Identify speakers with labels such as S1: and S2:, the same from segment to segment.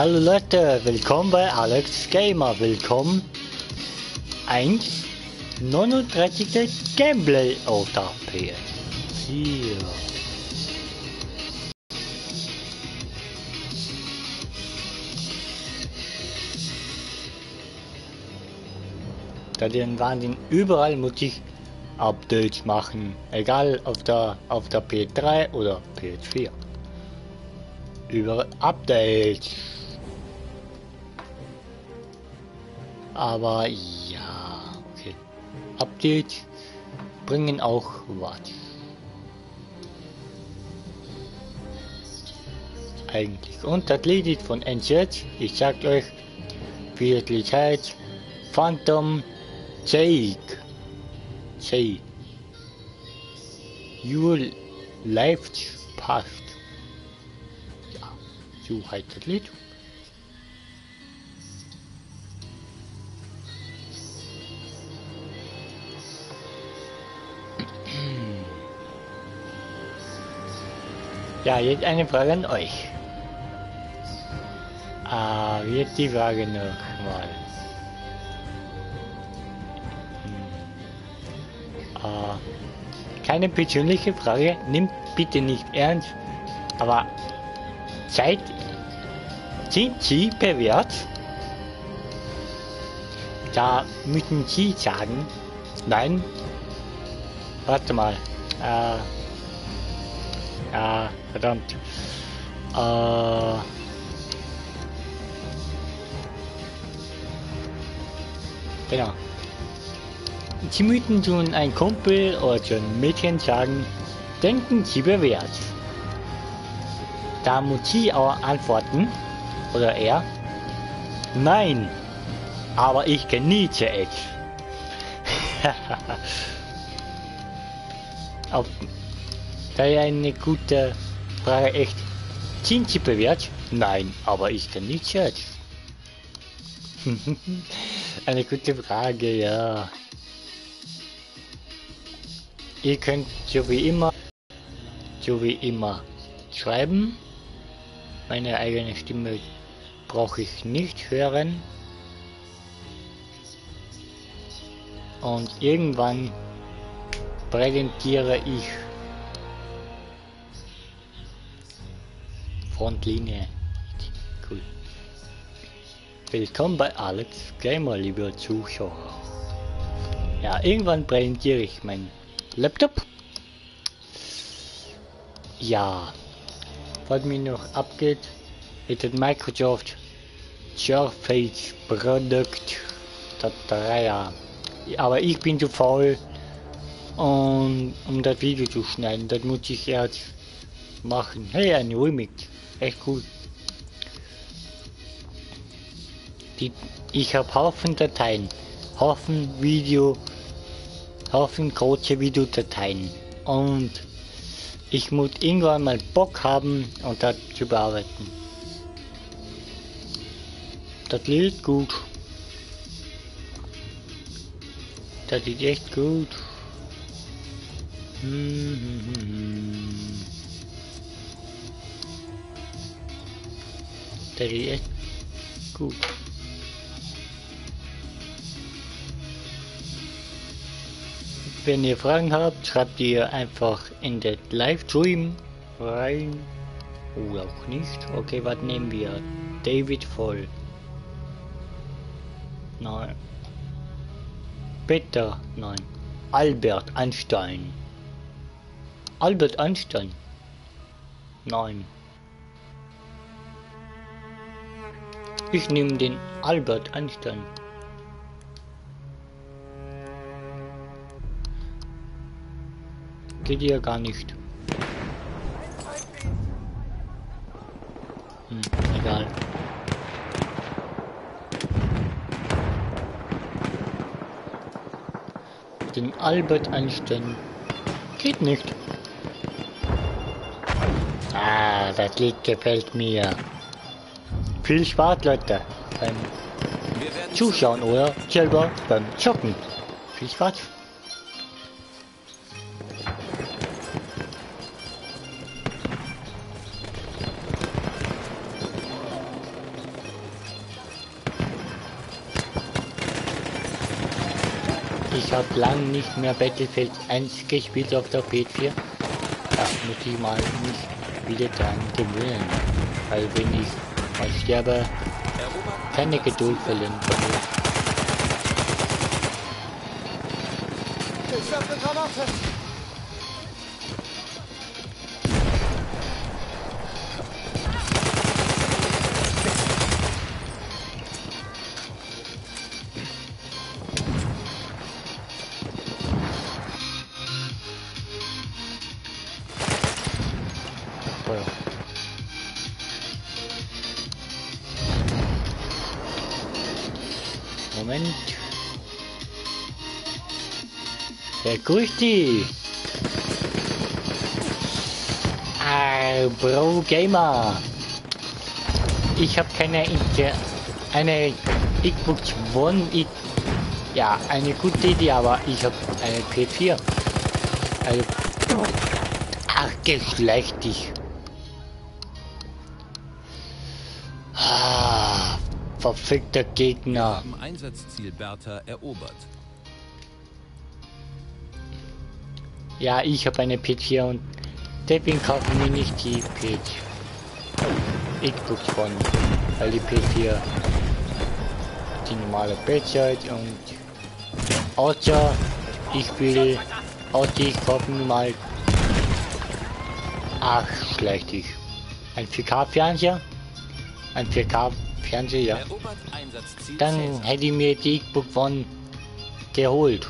S1: Hallo Leute, willkommen bei Alex Gamer. Willkommen 1.39. Gameplay auf der PS4. Da den Wahnsinn, überall muss ich Updates machen, egal auf der PS3 oder PS4. Überall Updates. Aber ja, okay. Updates bringen auch was. Eigentlich. Und das Lied von NZ, ich sag euch, wie es Lied heißt, Phantom Jake. Your life past. Ja, so heißt das Lied. Ja, jetzt eine Frage an euch. Jetzt die Frage nochmal. Keine persönliche Frage, nimmt bitte nicht ernst, aber sind Sie bewährt? Da müssen Sie sagen, nein, warte mal, verdammt, genau. Sie müssen zu einem Kumpel oder zu einem Mädchen sagen, denken Sie bewährt. Da muss sie auch antworten, oder er, nein, aber ich genieße es. Auf, da ist eine gute Frage, echt. Sind Sie bewährt? Nein, aber ich genieße es. Eine gute Frage, ja. Ihr könnt so wie immer schreiben. Meine eigene Stimme brauche ich nicht hören. Und irgendwann präsentiere ich Frontlinie. Cool. Willkommen bei Alex Gamer, liebe Zuschauer. Ja, irgendwann präsentiere ich meinen Laptop. Ja, was mir noch abgeht, ist das Microsoft Surface Produkt das 3er. Aber ich bin zu faul, um das Video zu schneiden. Das muss ich erst machen. Hey, ein Remix, echt cool. Ich habe Haufen Dateien, Haufen große Videodateien und ich muss irgendwann mal Bock haben und das zu bearbeiten. Das Lied gut. Das ist echt gut. Das ist echt gut. Wenn ihr Fragen habt, schreibt ihr einfach in den Livestream rein. Oder auch nicht. Okay, was nehmen wir? David Voll. Nein. Peter, nein. Albert Einstein. Albert Einstein. Nein. Ich nehme den Albert Einstein. Geht ja gar nicht. Egal. Den Albert Einstein geht nicht. Das Lied gefällt mir. Viel Spaß, Leute, beim Zuschauen oder selber beim Zocken. Viel Spaß. Ich habe lang nicht mehr Battlefield 1 gespielt auf der PS4. Da muss ich mal nicht wieder dran gewöhnen. Weil wenn ich mal sterbe, keine Geduld verlieren von mir.
S2: Ich werfe eine Granate.
S1: Moment. Ja, grüß dich. Bro Gamer. Ich habe eine Xbox One. Ja, eine gute Idee, aber ich habe eine PS4. Also, ach, geschlecht dich. Verfickter Gegner.
S3: Im Einsatzziel Bertha erobert.
S1: Ja, ich habe eine PS4 und deswegen kaufen wir nicht die Xbox One, weil die PS4 die normale Bildschirm und außer ich kaufe mir mal, ach, schlecht ich. Ein 4K Fernseher, ein 4K Fernseher, ja. Dann hätte ich mir die Xbox One geholt.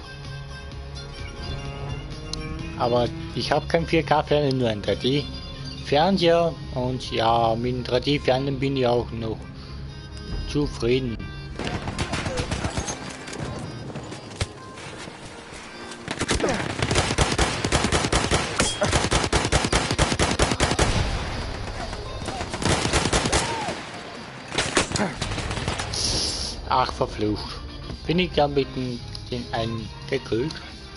S1: Aber ich habe kein 4K Fernseher, nur ein 3D Fernseher und ja, mit dem 3D Fernseher bin ich auch noch zufrieden. Ach, verflucht. Bin ich da mit den einen gekühlt?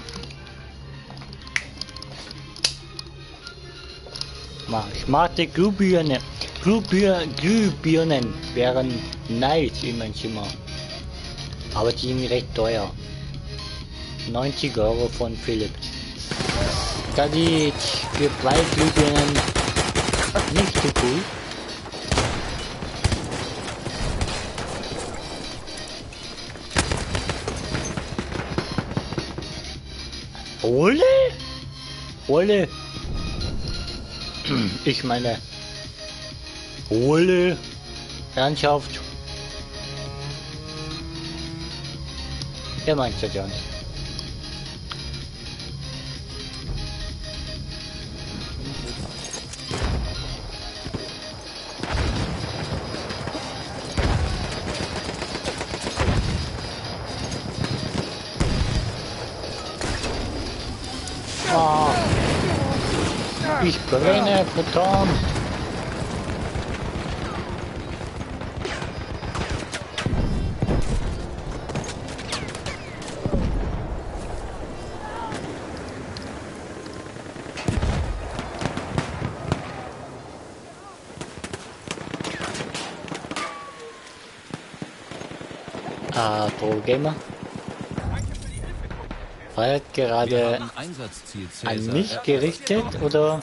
S1: Ich mag die Glühbirnen. Glühbirnen wären nice in meinem Zimmer. Aber die sind recht teuer. 90 € von Philipp. Da die für 2 Glühbirnen nicht so cool. Ole? Ich meine, Ole, Ernsthaft. Er meint das ja nicht. Ich brenne, verdammt! Pro Gamer. War gerade an mich gerichtet oder?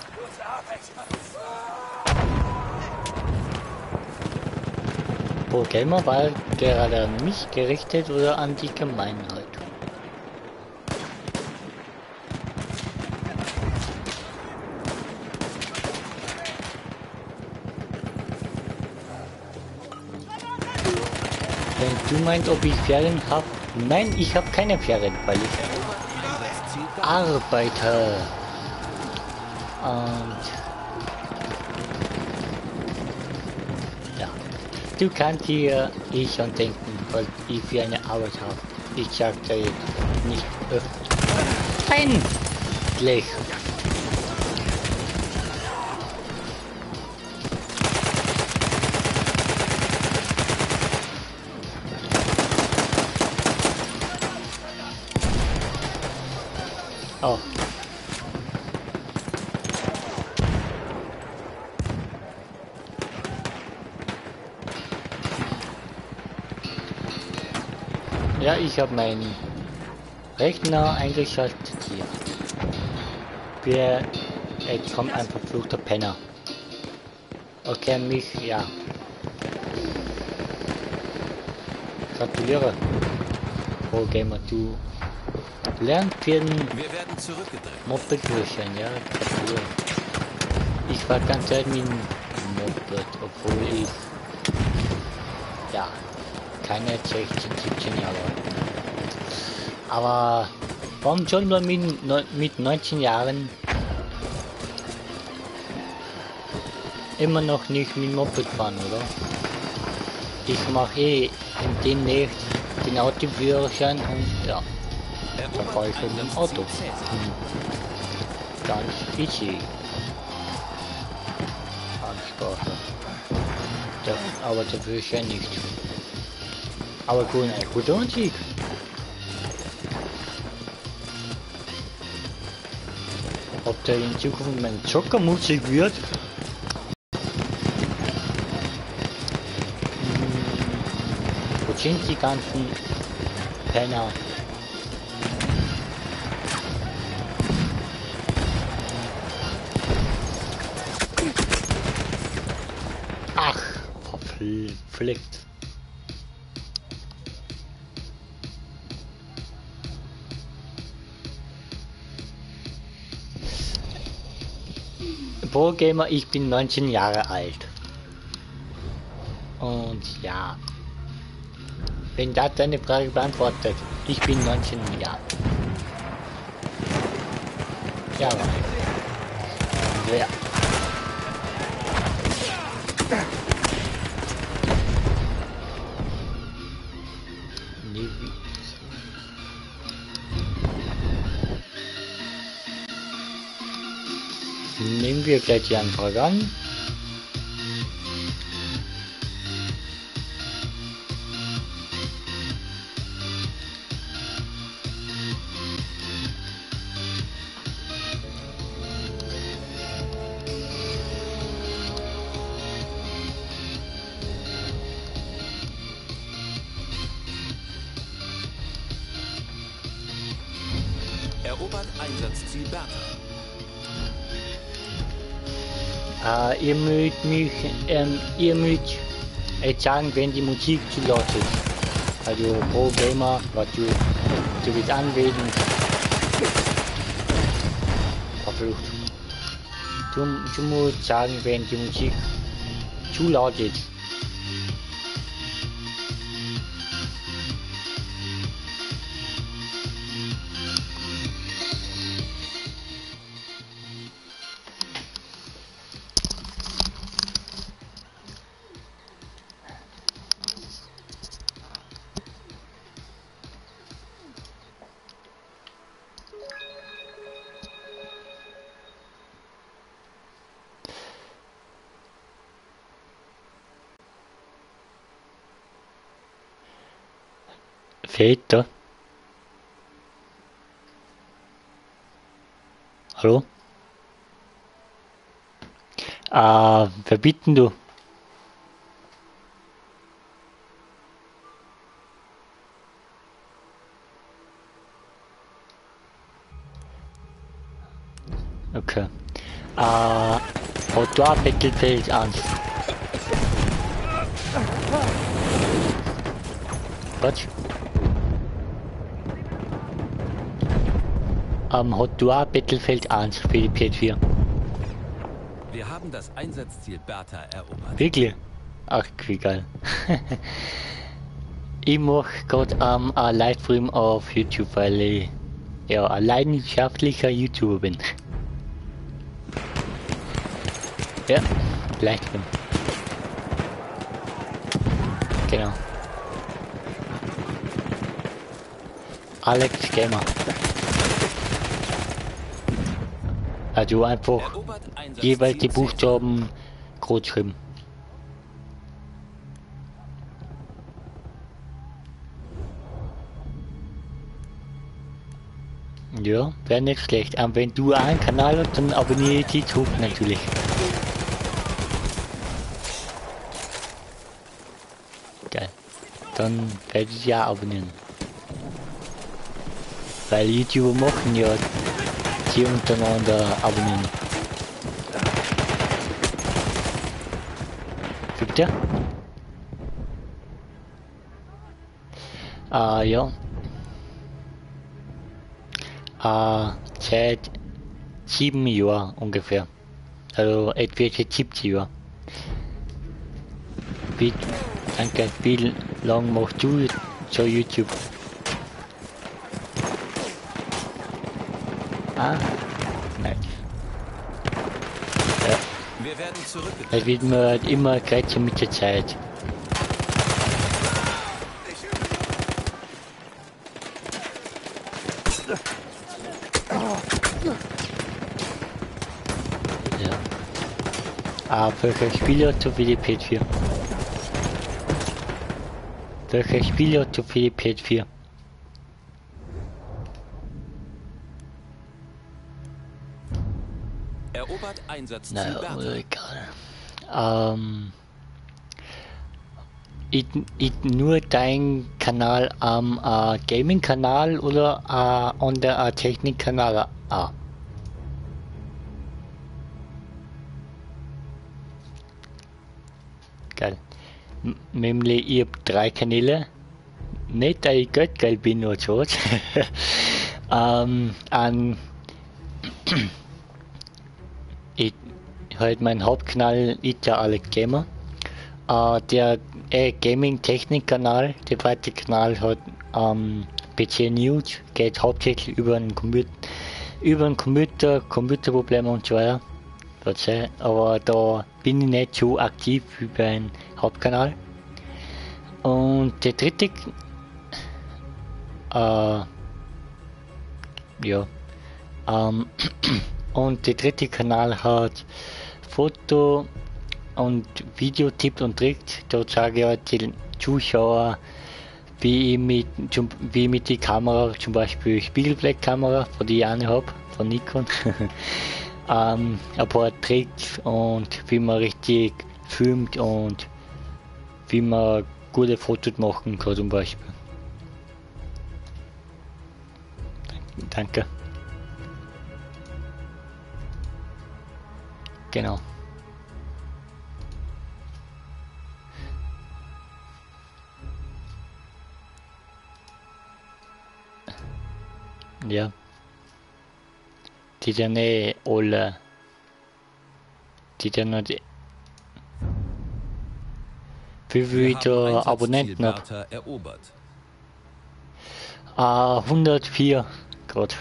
S1: Pro Gamer war gerade an mich gerichtet oder an die Gemeinheit? Wenn du meinst, ob ich Ferien habe? Nein, ich habe keine Ferien, weil ich arbeite. Und ja, du kannst dir schon denken, was ich für eine Arbeit habe. Ich sagte jetzt nicht öffentlich. Oh. Ja, ich habe mein Rechner eingeschaltet, ja. Wer, jetzt kommt ein verfluchter Penner. Okay, mich, ja. Gratuliere. Oh Gamer, du lernst für den
S3: Wir werden zurückgedrängt.
S1: Moped-Führerschein, ja. Gratuliere. Ich war ganz selten mit dem Moped, obwohl ich, ja, keine 16, 17 Jahre alt. Aber warum schon nur mit 19 Jahren immer noch nicht mit dem Moped fahren, oder? Ich mache eh demnächst den Autoführerschein und ja, dann fahre ich mit dem Auto. Ganz easy. Ansprache. Aber der Führerschein nicht. Aber gut, ein guter Musik. Ob der in Zukunft mein Zockermusik wird? Wo sind die ganzen Penner? Ach, verflickt. Gamer, ich bin 19 Jahre alt. Und ja, wenn das deine Frage beantwortet, ich bin 19 Jahre. Ja, wer? Nehmen wir gleich die Anfrage an.
S3: Erobert Einsatzziel Bertha.
S1: Ihr mögt mich, ihr mögt sagen, wenn die Musik zu laut ist. Also Pro Gamer, was du willst anwählen. Verflucht. Du musst sagen, wenn die Musik zu laut ist. Väter. Hallo? Wer bitten du? Okay. Autor Battlefield 1. Was? Hot Door Battlefield 1 für die PS4.
S3: Wir haben das Einsatzziel Bertha erobert.
S1: Wirklich? Ach, wie geil. Ich mach gerade ein Livestream auf YouTube, weil ich ja ein leidenschaftlicher YouTuber bin. Ja, Livestream. Genau. Alex Gamer. Also einfach jeweils die Buchstaben groß schreiben. Ja, wäre nicht schlecht. Aber wenn du einen Kanal hast, dann abonniere ich die zurück natürlich. Geil. Dann werde ich ja abonnieren. Weil YouTuber machen ja die untereinander abonnieren. Gibt ja? Ja. Seit 7 Jahren ungefähr. Also etwa 70 Jahre. Wie, danke, wie lange machst du so YouTube? Ah, nein. Ja.
S3: Wir werden zurückgezogen.
S1: Es wird mir halt immer kürzer mit der Zeit. Ja. Welcher Spiel hast du für die PS4? Welcher Spiel hast du für die PS4?
S3: Erobert Einsatzziel
S1: Na,
S3: Bertha.
S1: egal. Nur dein Kanal am Gaming-Kanal oder an der Technik-Kanal? Geil. Nämlich, ich hab 3 Kanäle. Nicht, dass ich Geld bin oder so. Ich, halt mein Hauptkanal ist ja Alex Gamer. Der Gaming-Technik-Kanal, der zweite Kanal hat PC News, geht hauptsächlich über den Computer, Computerprobleme und so weiter. Aber da bin ich nicht so aktiv wie beim Hauptkanal. Und der dritte, ja, und der dritte Kanal hat Foto und Videotipps und Tricks. Dort sage ich halt den Zuschauer, wie ich mit die Kamera, zum Beispiel Spiegelblattkamera, von die ich eine habe, von Nikon, ein paar Tricks und wie man richtig filmt und wie man gute Fotos machen kann zum Beispiel. Danke. Genau. Ja. Die sind alle. Die sind nicht. Wie viele Abonnenten hat?
S3: Bertha erobert.
S1: 104 Grad.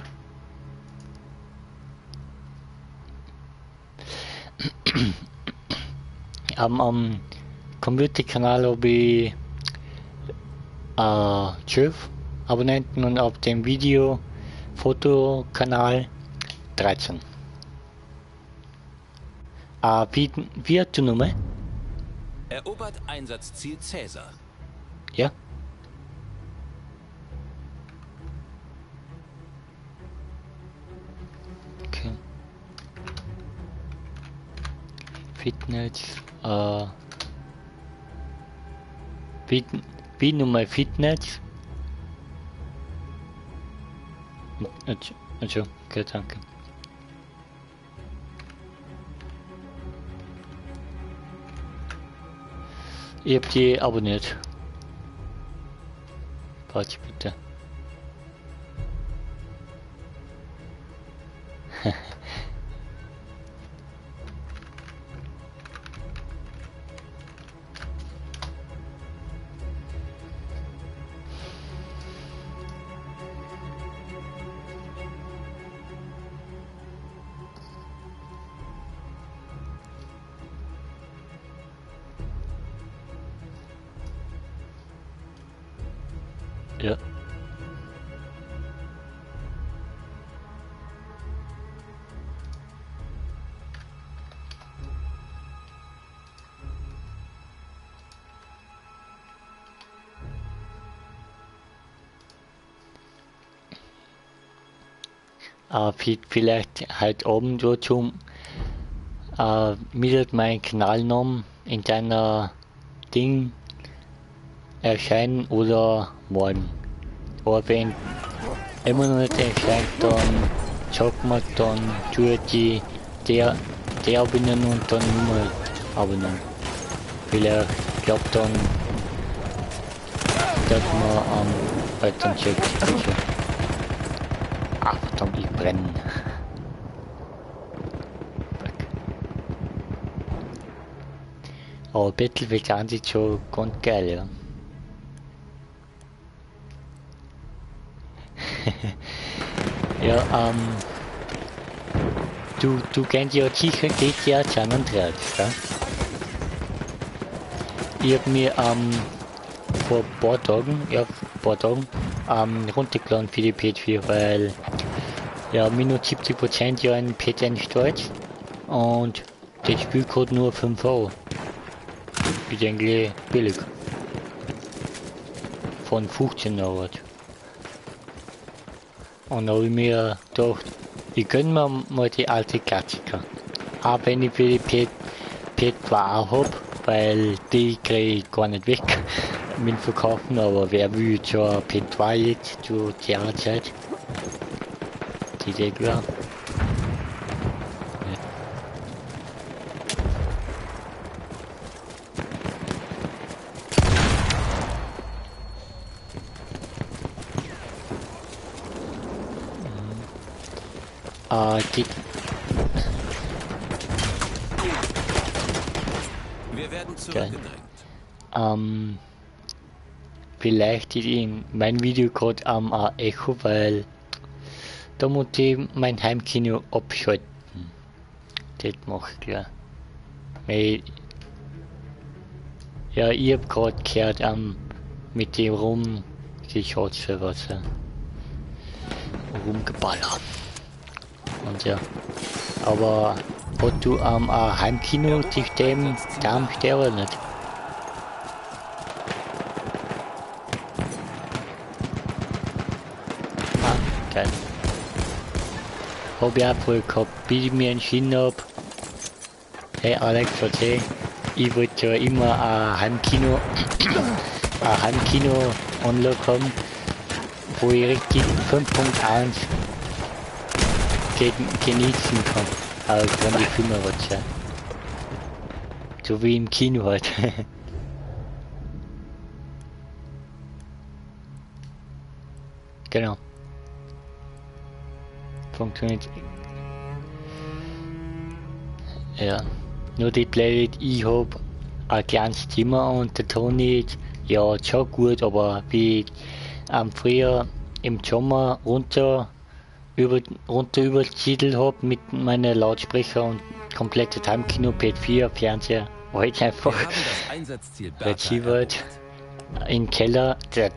S1: Am Community-Kanal habe ich 12 Abonnenten und auf dem Video-Fotokanal 13. Wie hast du Nummer?
S3: Erobert Einsatzziel Cäsar.
S1: Ja? Okay. Fitness, wie Nummer Fitness? Also, okay, danke. Ich hab die abonniert. Warte bitte. Ja. Vielleicht halt oben dazu mit meinen Kanalnamen in deiner Ding erscheinen oder morgen. Oder wenn immer noch nicht entscheidet, dann sagt man, dann tue die der abonnieren und dann nochmal abonnieren. Vielleicht klappt dann, dass man halt dann checkt. Ach verdammt, ich brenne. Aber Battlefield sind schon ganz geil, ja. Ja, du kennst ja sicher GTA San Andreas, gell? Ich hab mir vor ein paar Tagen, runtergeladen für die PS4, weil ja minus 70% ja ein PS einstellt und das Spiel kostet nur 5 Euro. Ist eigentlich billig. Von 15 Euro. Und da habe ich mir gedacht, ich gönn mir mal die alte Klassiker. Auch wenn ich für die PS2 auch hab, weil die kriege ich gar nicht weg mit Verkaufen, aber wer will schon PS2 jetzt zu der Zeit? Die Idee klar. Die
S3: Wir werden zurückgedrängt.
S1: Vielleicht in mein Video gerade am Echo, weil da muss ich mein Heimkino abschalten. Das mache ich klar. Weil, ja, ich hab gerade gehört mit dem rumgeschaut für was. Rumgeballert. Und ja. Aber hast du ein Heimkino-System da oder nicht? Ah, geil. Hab ich auch voll gehabt, bis ich mir entschieden hab. Hey Alex, erzähl, ich wollte ja immer ein Heimkino-Anlage haben, wo ich richtig 5.1 genießen kann. Aber wenn die Filme was, ja. So wie im Kino halt. Genau. Funktioniert. Ja. Nur die Playlist, ich hab ein kleines Zimmer und der Ton ist, ja, schon gut, aber wie früher im Sommer übersiedelt hab mit meinen Lautsprecher und komplette Heimkino, PS4, Fernseher, war jetzt einfach Receiver im Keller, der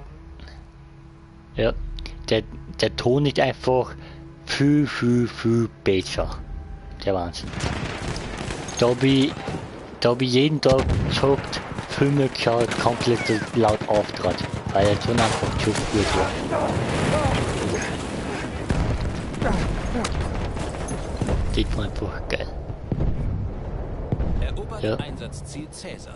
S1: Ton ist einfach viel besser. Der Wahnsinn. Da hab ich jeden Tag gesagt, Filme geschaut, komplett laut auftrat, weil der Ton einfach zu gut war. Das war einfach geil.
S3: Erobert
S1: Ja.
S3: Einsatzziel Cäsar.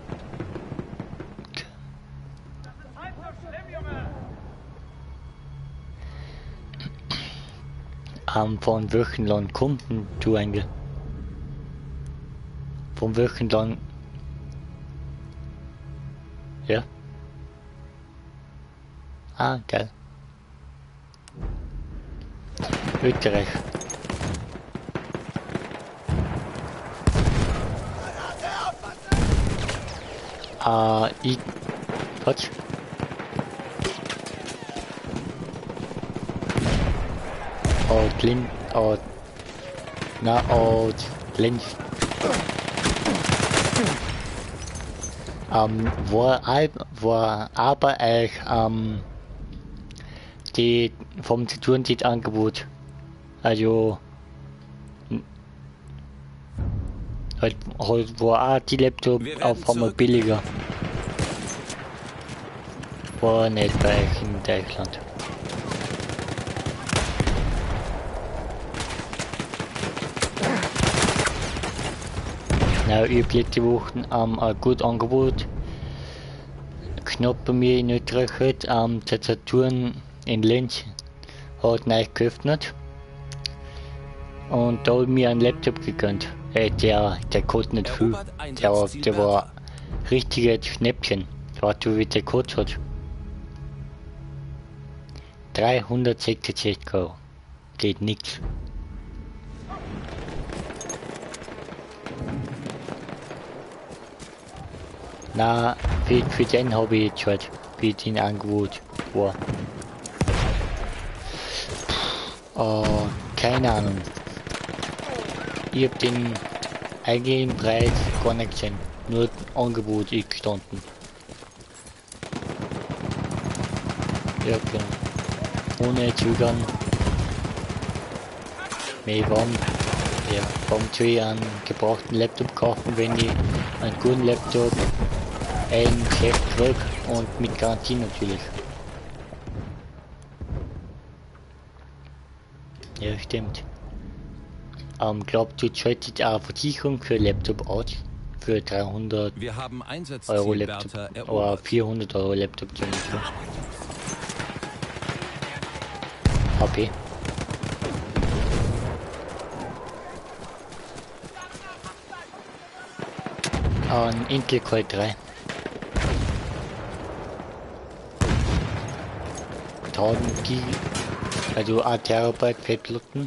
S1: Von welchen Land Kunden du eigentlich? Von welchen Land? Ja. Ah, geil. Österreich. Was? Linz. War aber euch die vom Tourentit-Angebot, also halt war auch die Laptop auf einmal billiger. War nicht bei euch in Deutschland. Ja, ich hab letzte Woche ein gutes Angebot. Knapp bei mir in Österreich halt, der Saturn in Linz hat neu geöffnet und da habe ich mir einen Laptop gegönnt. Der kostet nicht viel. Der war richtiges Schnäppchen. Weißt du, wie der Code hat? 366 €. Geht nix. Na, für den habe ich jetzt halt, wie den Angebot war. Keine Ahnung. Ich hab den eigentlichen Preis gar nicht gesehen. Nur Angebot ist gestanden. Ja, genau. Ohne Zögern. Warum soll ich einen gebrauchten Laptop kaufen, wenn ich einen guten Laptop ein Geschäft krieg und mit Garantie natürlich. Ja, stimmt. Glaubt du, schaltet eine Versicherung für Laptop aus? Für 300
S3: Wir haben
S1: Euro
S3: Einsatzziel
S1: Laptop
S3: Bertha
S1: oder
S3: erobert.
S1: 400 Euro Laptop zum Beispiel. HP. Ein Intel Core 3. 1000 GB, also 1 Terabyte Festplatten,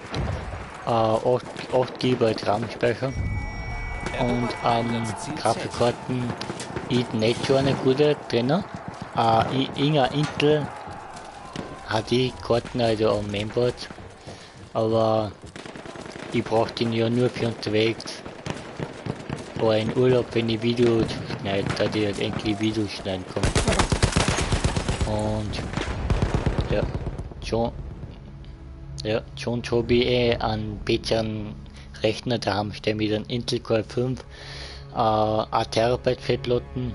S1: 8 GB RAM-Speicher und Grafikkarten ist nicht so eine gute drin. Inga Intel HD-Karten, also am Mainboard, aber ich brauche den ja nur für unterwegs. Oder in Urlaub, wenn ich Videos schneide, da ich halt endlich Videos schneiden kann. Und ja, schon habe ich einen besseren Rechner daheim stehen mit einem Intel Core 5, 1 Terabyte Festplatten,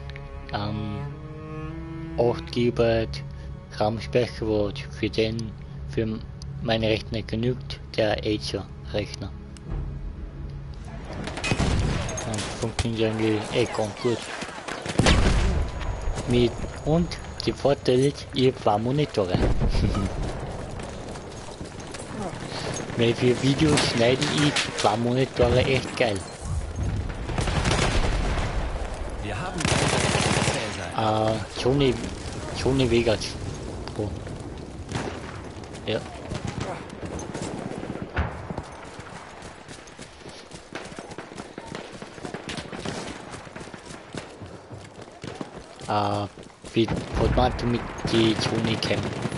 S1: 8 GB RAM-Speicher, wo für meine Rechner genügt, der Acer Rechner. Und funktioniert eigentlich ganz gut. Und die Vorteil ist, ich habe 2 Monitore. Weil für Videos schneiden ich 2 Monitore echt geil.
S3: Wir haben
S1: Sony Vegas Pro. Ja. Wie hat man mit die Sony Cam?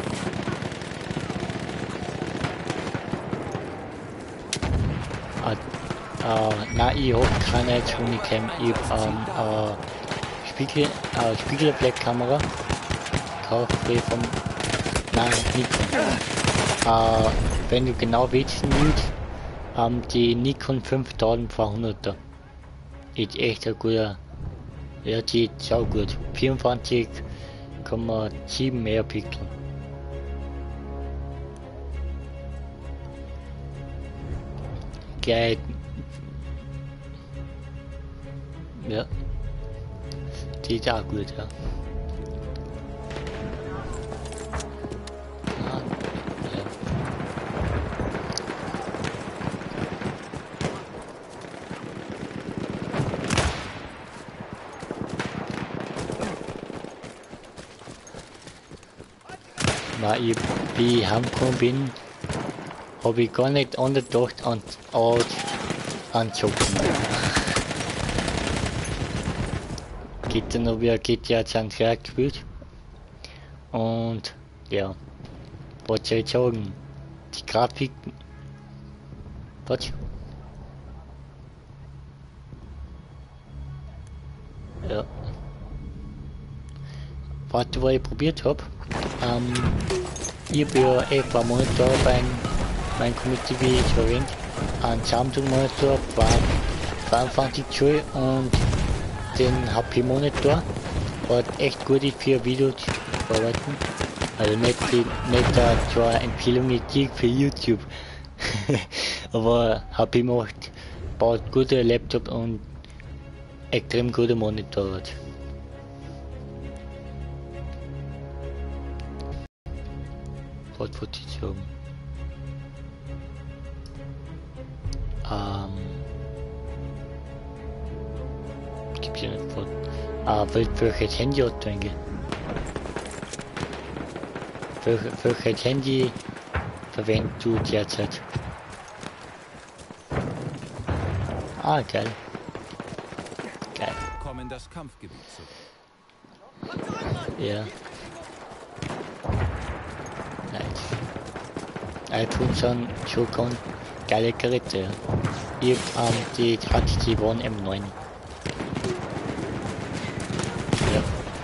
S1: Nein, ich hab keine Sony Cam, ich hab Spiegelreflexkamera gekauft vom, nein, Nikon. Wenn du genau wissen willst, die Nikon 5200er ist echt ein guter, ja, die ist sau gut, 24,7 Megapixel. Geil. Ja. Die ist auch gut, ja. Weil wie ich heimgekommen bin, habe ich gar nicht anders gedacht anzocken. Geht dann noch wieder GTA San Andreas gespielt. Und ja, was soll ich sagen? Die Grafik. Was? Ja. Warte, was ich probiert habe. Ich habe ja ein paar Monitor bei meinem Community, wie ich erwähnt, einen Samsung Monitor, 22 Zoll und den HP Monitor, hat echt gut ist für Videos bearbeiten. Also nicht zwar Empfehlungen für YouTube, aber HP baut gute Laptop und extrem gute Monitor. Was sagen. Gibt's ja nicht vor. Welches Handy hat du eigentlich? Welches Handy verwendest du derzeit? Ah, geil. Geil.
S3: Komm in das Kampfgebiet zurück.
S1: Ja. Nice. iPhone sind schon ganz geile Geräte. Ja. Ich hab die HTC One M9. Ja.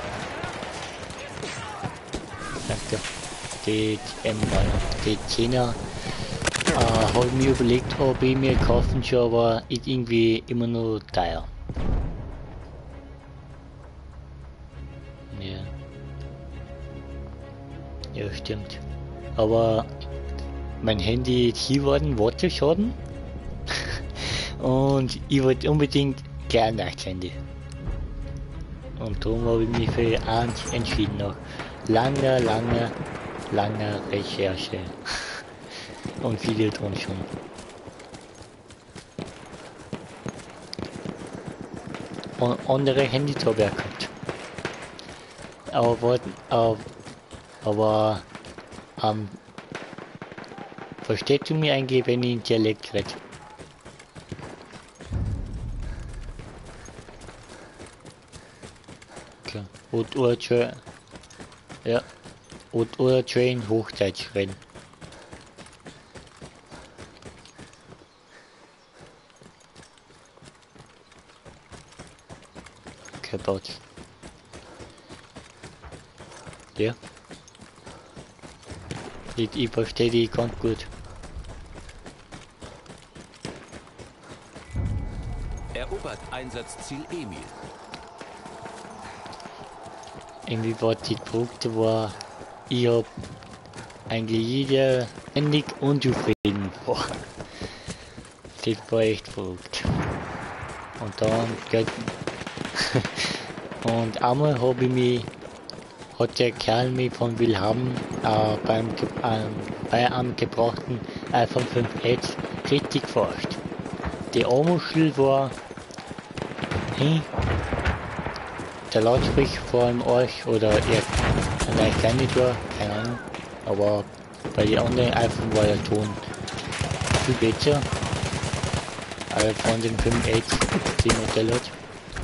S1: Danke. Die M9. Die 10er habe ich mir überlegt, ob ich mir kaufen soll, aber ist irgendwie immer nur teuer. Ja. Ja, stimmt. Aber mein Handy ist hier worden, Wasserschaden. Und ich wollte unbedingt gleich ein neues Handy. Und darum habe ich mich für eins entschieden, nach langer Recherche. Und Video dran schon. Und andere Handys habe ich auch gehabt. Aber verstehst du mich eigentlich, wenn ich in Dialekt rede? Okay. Oder schön, ja. Oder schön in Hochdeutsch reden. Okay, baut. Ja. Ich verstehe die ganz gut.
S3: Erobert Einsatzziel Emil.
S1: Irgendwie war die Produkte war, ich hab eigentlich jeder ständig unzufrieden war. Das war echt verrückt. Und dann Geld. Und einmal habe ich mich, hat der Kerl mich von Willhaben bei einem gebrauchten iPhone 5S richtig verarscht. Die Armuschel war, der Lautsprecher vor allem Arsch oder ein kleine Tor, keine Ahnung, aber bei den anderen iPhone war der Ton viel besser, also von den 5S, die Modell hat.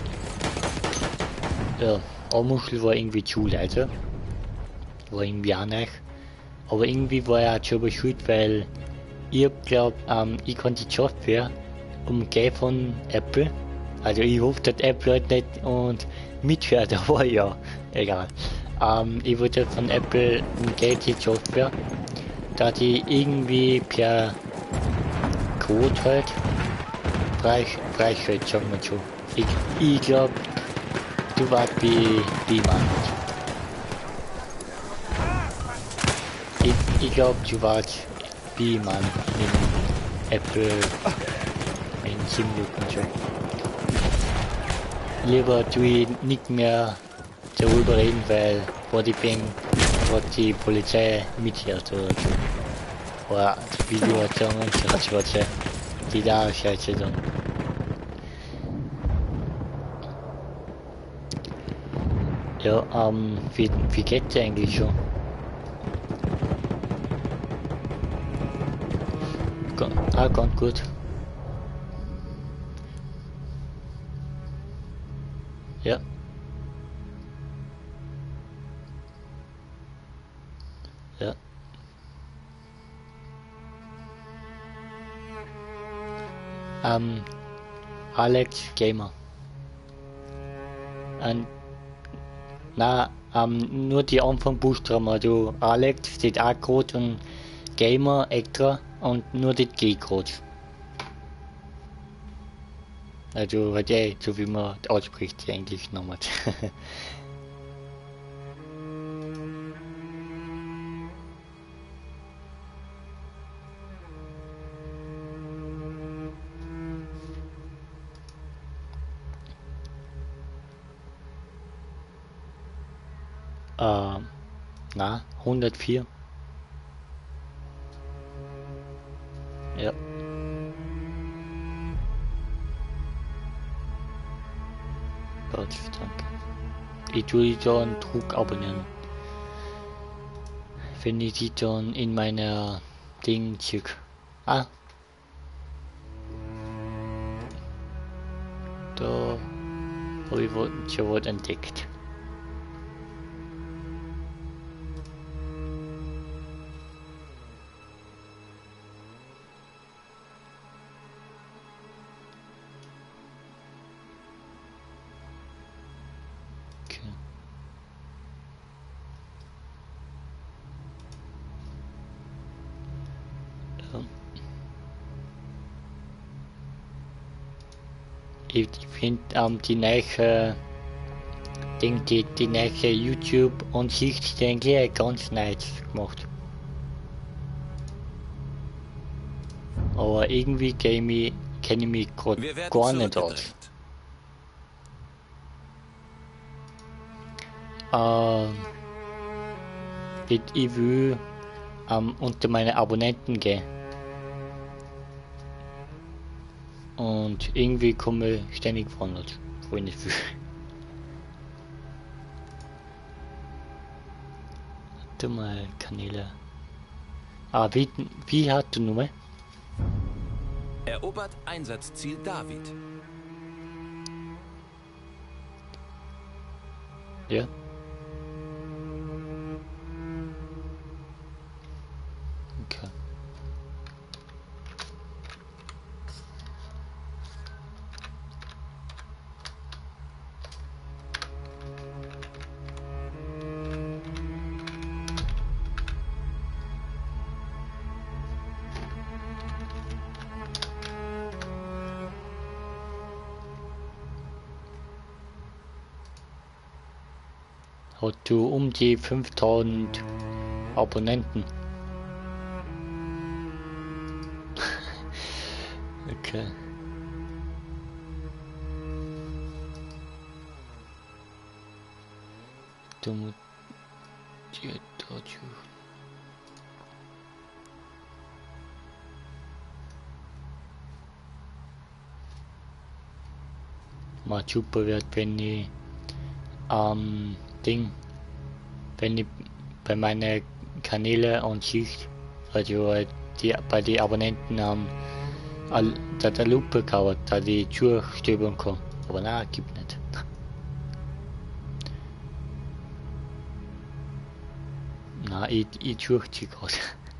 S1: Ja, Armuschel war irgendwie zu leise, war irgendwie auch nicht, aber irgendwie war er auch selber schuld, weil ich glaube, ich kann die Software umgehen von Apple. Also ich hoffe, dass Apple halt nicht und mithört, aber ja, egal. Ich wollte von Apple umgehen die Software, da die irgendwie per Code halt freischaltet, sagen wir so. Ich glaube, du warst wie Mann. Ich glaube, du warst wie Mann mit Apple, mit Simlook und so. Lieber tue ich nicht mehr darüber reden, weil vor die Bang hat die Polizei mithört oder so. Oder die Videoaufnahmen und so was, die da scheiße dann. Ja, wie geht's dir eigentlich schon? Ganz gut. Ja. Ja. Alex Gamer. Nur die Anfang-Buchstaben, also Alex steht auch groß und Gamer extra und nur das G groß. Also halt so wie man ausspricht, Englisch nochmal. Na, 104. Ja. Gut, danke. Ich tue dann Druck abonnieren. Wenn ich die dann in meiner Ding zurück. Ah. Da habe ich schon was entdeckt. Okay. Ja. Ich finde die neue die neue YouTube-Ansicht, denke ich, ganz nice gemacht. Aber irgendwie kenne ich mich gerade gar nicht aus. Ich will unter meine Abonnenten gehen. Und irgendwie komme ich ständig woanders, wo ich nicht will. Warte mal, Kanäle. Wie hat du Nummer?
S3: Erobert Einsatzziel David.
S1: Ja. Okay. Hat du um die 5000 Abonnenten? Okay. Du musst dir dazu. Mal super wird, wenn ich wenn ich bei meinen Kanälen und Sicht, also bei den Abonnenten da der Lupe kauert, da die durchstöbern kann. Aber nein, gibt nicht. Na, ich durchziehe gerade.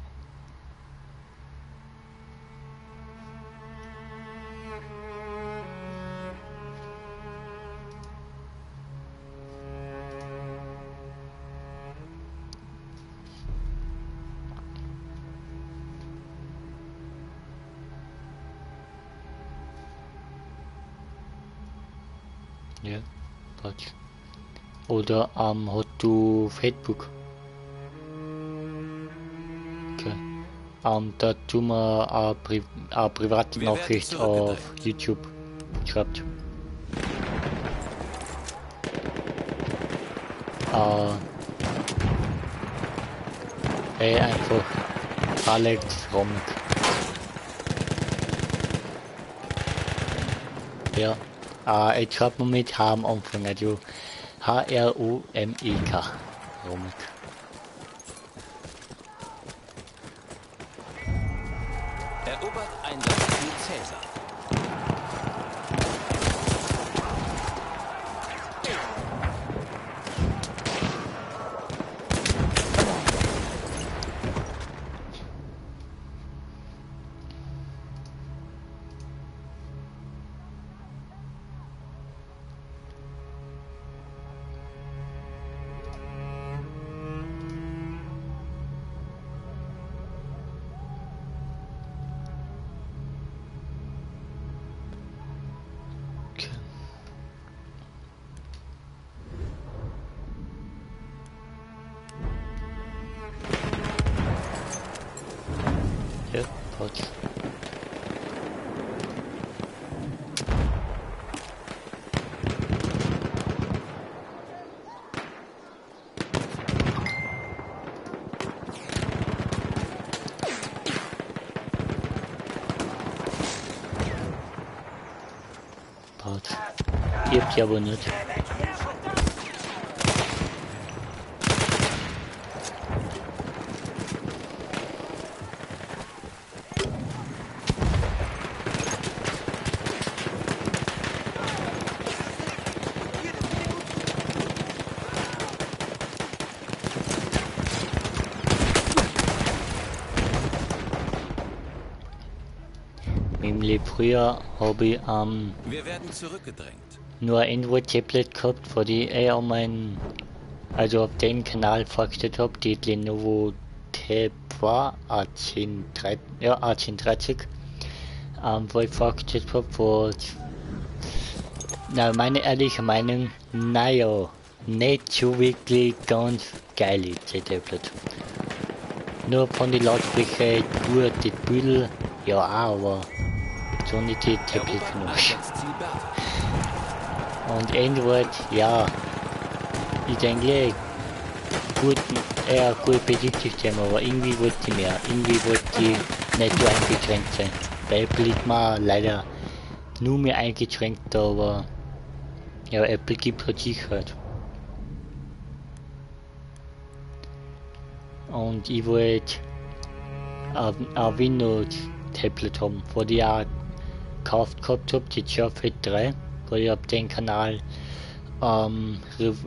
S1: Ja, Quatsch. Oder hast du Facebook? Okay. Da tun wir eine private Nachricht auf YouTube. Schreibt. Einfach Alex Romek. Ja. Ich schreibe mal mit H am Anfang, also H-R-O-M-E-K. Romek.
S3: Erobert Einsatzziel Cäsar.
S1: Okay. Ja, Quatsch. Ihr habt die aber nicht. Im Leben früher habe ich
S3: Wir werden zurückgedrängt.
S1: nur ein Android-Tablet gehabt, wo ich eher also auf den Kanal vorgestellt habe, die Lenovo Tab war A1030, ja A1030, wo ich vorgestellt habe, wo, na, meine ehrliche Meinung, naja, nicht so wirklich ganz geil ist, die Tablet. Nur von den Lautsprecher gut, die Büdel, ja auch, aber so nicht die Tablet von euch.
S3: Einsatzziel Bertha.
S1: Und Android, ja, ich denke, gut, eher gut Betriebssystem, aber irgendwie wollte ich mehr. Irgendwie wollte ich nicht so eingeschränkt sein. Bei Apple liegt man leider nur mehr eingeschränkt, aber ja, Apple gibt halt Sicherheit. Und ich wollte ein Windows-Tablet haben, wo ich auch gekauft gehabt habe, die Surface 3, wo ich auf den Kanal ein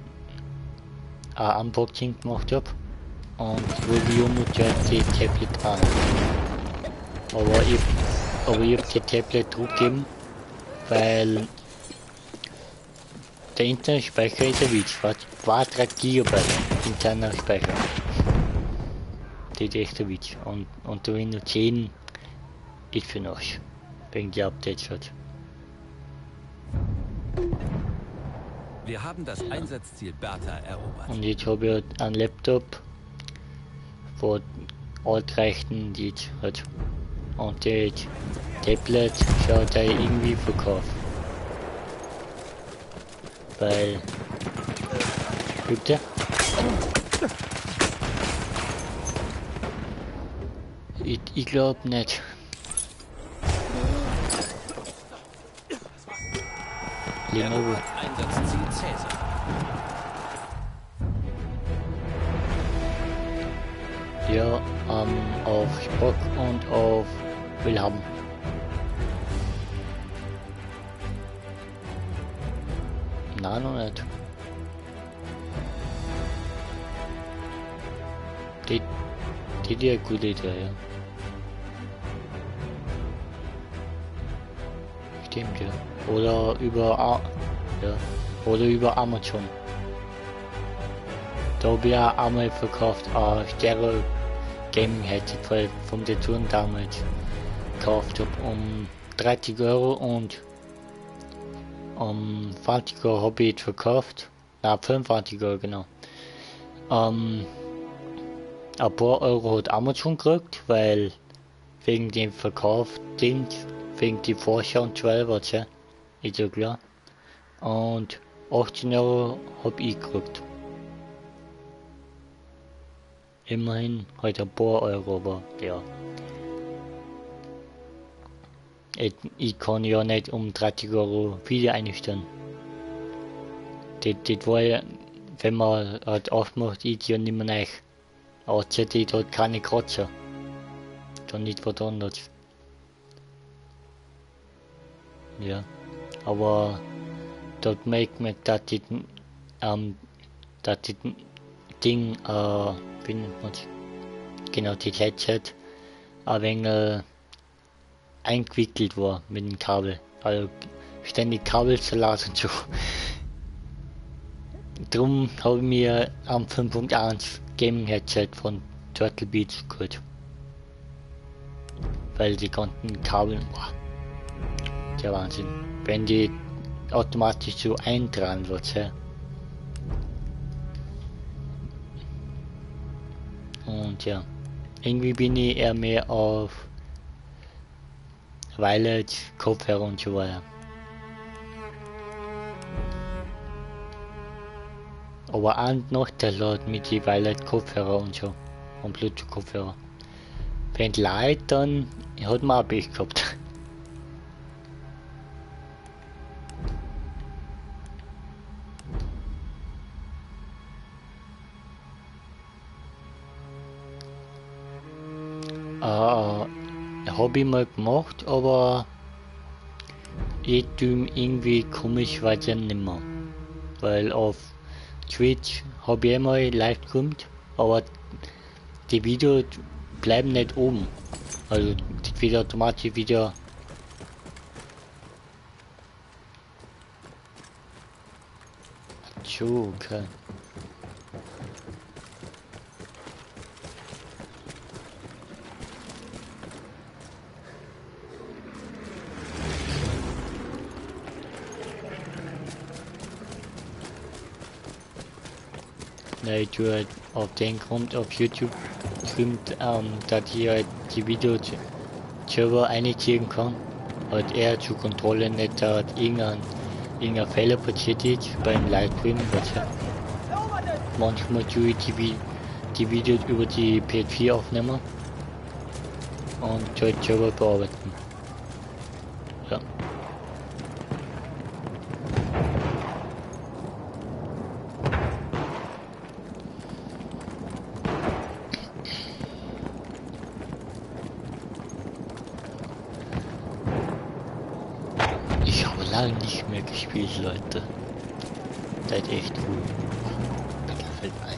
S1: Unboxing gemacht habe und Review mit die Tablet an. Aber ich habe die Tablet zurückgegeben, weil der Internetspeicher ist ein Witz, war 3 GB interner Speicher. Das ist echt ein Witz. Und der Windows 10 ist für euch. Wegen der Updates halt.
S3: Wir haben das Einsatzziel Bertha erobert.
S1: Und jetzt habe ich einen Laptop, wo altreichen die halt. Und das Tablet schaut er irgendwie verkauft. Weil. Bitte? Ich glaube nicht. Lenovo.
S3: Einsatzziel Cäsar.
S1: Ja, auf Spock und auf Wilhelm. Nein, noch nicht. Die eine gute Idee, ja. Stimmt, ja. Oder über oder über Amazon. Da habe ich auch einmal verkauft, Stereo Gaming Headset vom Saturn damals gekauft habe um 30 Euro und um 20 Euro habe ich jetzt verkauft. Na, 25 Euro genau. Ein paar Euro hat Amazon gekriegt, weil wegen dem Verkauf-Ding, wegen die Vorschau und 12 was, ja, ist ja klar. Und 18 Euro habe ich gekriegt. Immerhin halt ein paar Euro, aber ja. Ich kann ja nicht um 30 Euro wieder einstellen. Das war ja, wenn man halt aufmacht, ist ja nicht mehr neu. Außer die hat keine Kratzer. Dann nicht was anderes. Ja. Aber dort merkt man, dass das Ding, wie nennt man's? Genau, die Headset ein wenig eingewickelt war mit dem Kabel. Also ständig Kabelsalat und so. Drum habe ich mir am 5.1 Gaming Headset von Turtle Beach geholt. Weil die ganzen Kabel, boah, der Wahnsinn. Wenn die automatisch so eintragen wird, ja. Und ja, irgendwie bin ich eher mehr auf Violet, Kopfhörer und so weiter. Aber ein Nachteil hat mit die Violet Kopfhörer und so. Und Bluetooth Kopfhörer. Wenn leid, dann hat man auch Pech gehabt. Habe ich mal gemacht, aber ich tue irgendwie komisch weiter nimmer. Weil auf Twitch habe ich einmal live gemacht, aber die Videos bleiben nicht oben. Also die wird automatisch wieder. So, okay. Ja, ich tue halt auf den Grund auf YouTube stimmt, dass ich halt die Videos selber einziehen kann. Halt eher zur Kontrolle nicht, dass irgendein Fehler passiert ist beim Livestream. Manchmal tue ich die Videos über die PS4 aufnehmen und halt selber bearbeiten. Ja. Ich habe lange nicht mehr gespielt, Leute. Das ist echt cool. Battlefield 1.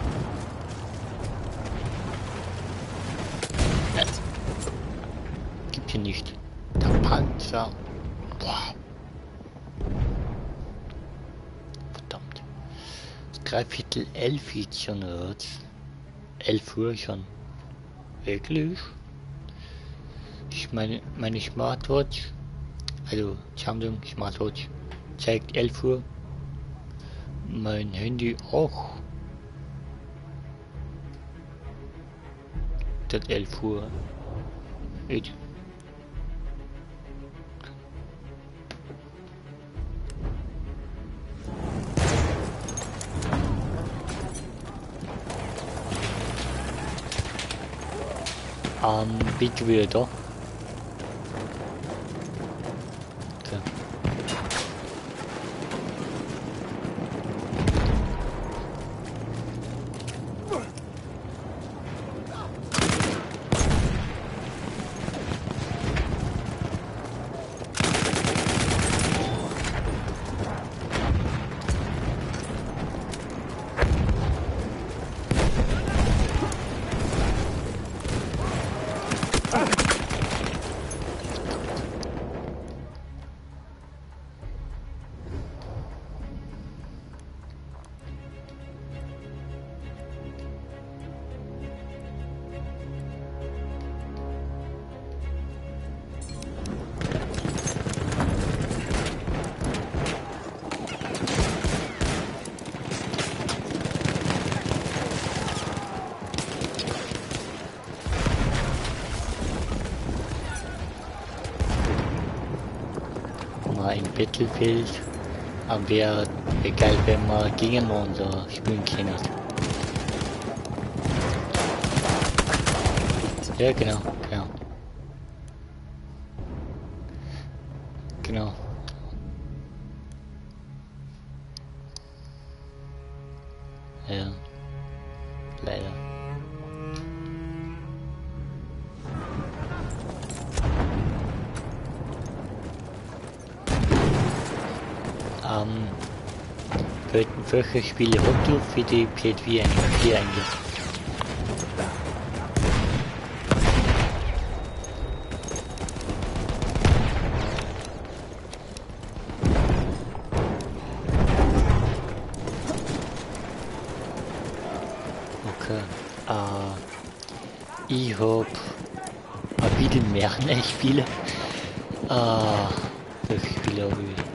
S1: Jetzt. Gibt hier nicht. Der Panzer. Boah. Verdammt. 11 jetzt schon, oder? 11 Uhr schon. Wirklich? Ich meine Smartwatch, also Samsung Smartwatch, zeigt 11 Uhr. Mein Handy auch. Das 11 Uhr. Jetzt. Bitte wieder. Okay. Ein Battlefield, aber wäre egal, wenn man gegeneinander spielen können. Ja, genau. Genau. Ja. Leider. Welche Spiele habt ihr für die PS4 eigentlich? Okay. Ich hab ein bisschen mehr Spiele. Welche Spiele habe ich?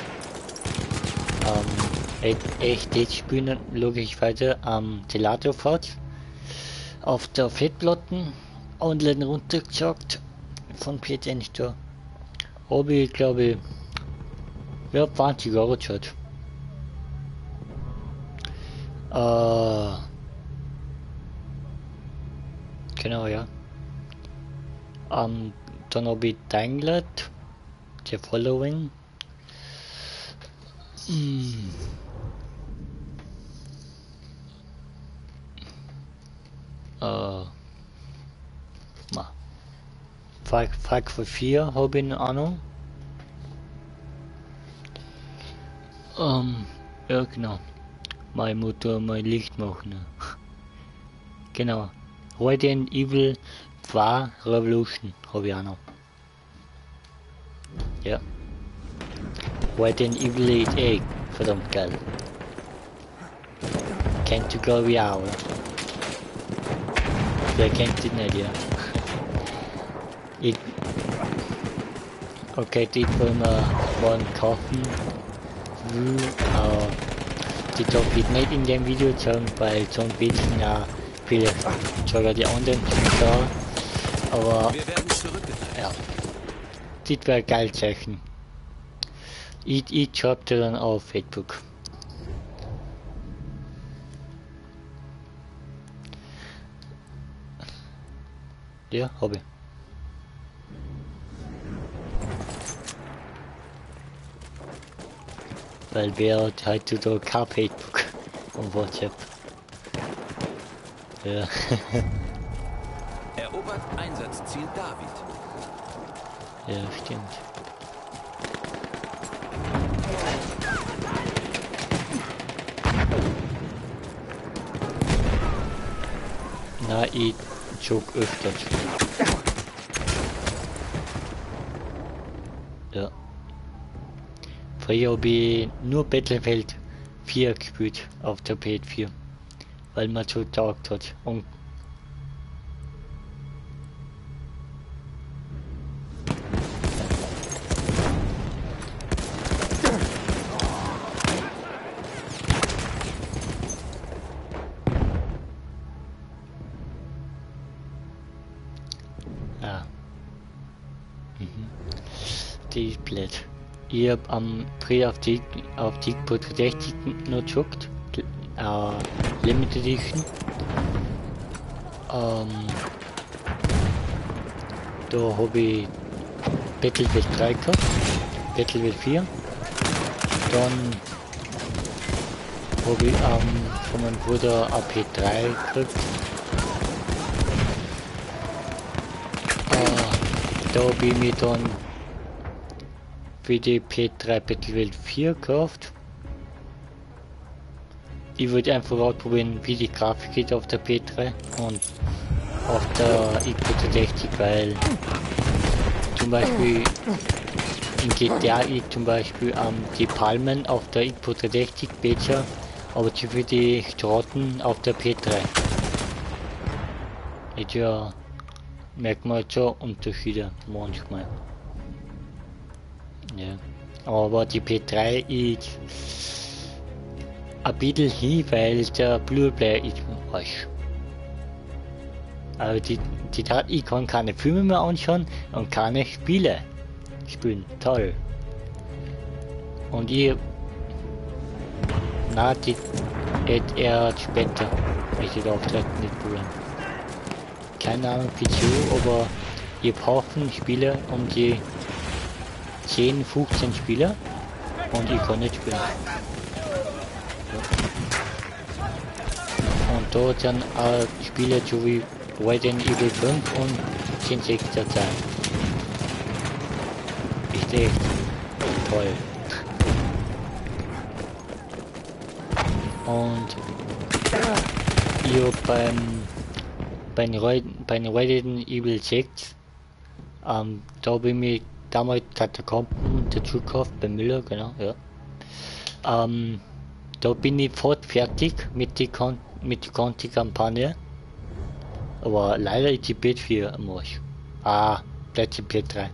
S1: Echt jetzt spielen logisch weiter am Telatofahrt auf der Fettplatten online runtergejagt von PC nicht da. Habe ich glaube ja 20 Euro gezahlt. Genau, ja. Dann habe ich Dying-Light, The Following. Faktor 4 habe ich noch noch. Ja genau. Mein Motor, mein Licht machen. Genau. Resident Evil 2 Revolution habe ich auch noch. Ja. Resident Evil ist verdammt geil. Kennt du glaube ich auch, oder? Wer kennt die nicht, ja? Okay, die wollen wir morgen kaufen. Die darf ich nicht in dem Video zeigen, weil so ein bisschen ja vielleicht sogar die anderen Zuschauer. Aber
S3: Wir werden zurückgeführt.
S1: ja, das wäre geil Zeichen. Ich schreibe dir dann auf Facebook. Ja, habe ich. Weil wer hat heutzutage kein Facebook und WhatsApp. Ja.
S3: Erobert Einsatzziel David.
S1: Ja, stimmt. Na, ich jog öfters. Ja. Früher habe ich nur Battlefield 4 gespielt auf der PS4, weil man so taugt hat. Und ja. Die ist blöd. Ich hab früher auf die Xbox 360 noch gezockt. Limited Edition. Da habe ich Battlefield 3 gehabt, Battlefield 4. Dann habe ich von meinem Bruder AP3 gekriegt. Da habe ich mir dann für die P3 Battlefield 4 gekauft. Ich würde einfach ausprobieren, wie die Grafik geht auf der P3 und auf der Xbox 360, weil zum Beispiel in GTA zum Beispiel die Palmen auf der Xbox 360 besser, aber für die Straßen auf der P3. Ja, merkt man schon Unterschiede manchmal. Ja, aber die P3 ist ein bisschen hin, weil der Blu-ray ist Arsch. Aber ich kann keine Filme mehr anschauen und keine Spiele spielen. Toll. Und die hätte er später, ich die Auftreten nicht probieren. Keine Ahnung wieso, aber ich brauche Spiele um die 10, 15 Spieler und ich kann nicht spielen. Ja. Und dort dann auch Spiele so wie Resident Evil 5 und 10/6 Zeit. Ist echt toll. Und ich hab beim Resident Evil 6 da habe ich mir damals Katakomben dazu gekauft, bei Müller, genau, ja. Da bin ich fast fertig mit der Conti-Kampagne. Aber leider ist die PS4 am Arsch. Bleibt die PS3.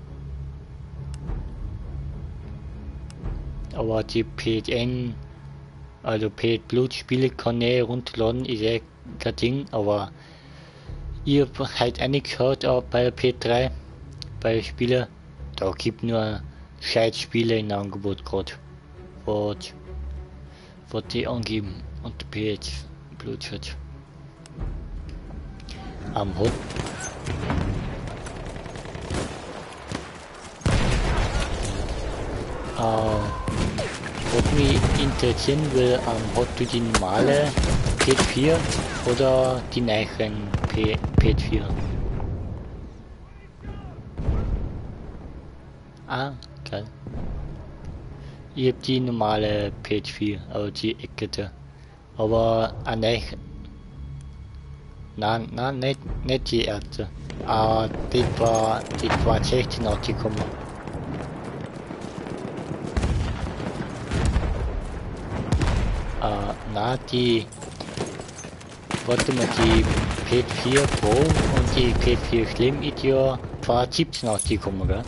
S1: Aber die PSN, also PS Plus Spiele kann ich runterladen, ist ja kein Ding, aber ich hab halt gehört auch bei der PS3, bei Spielen, da gibt nur scheiß Spiele in Angebot gerade, was die angeben und der PS Plus hat. Hat mich interessieren will, hat du die normale PS4 oder die neuen PS4? Ah, geil. Ich hab die normale PS4, also die Eckete. Aber an echt. Nein, nicht die erste. Ah, die war 16 rausgekommen. Na, die. Warte mal, die PS4 Pro und die PS4 Slim ist ja 2017 rausgekommen, gell?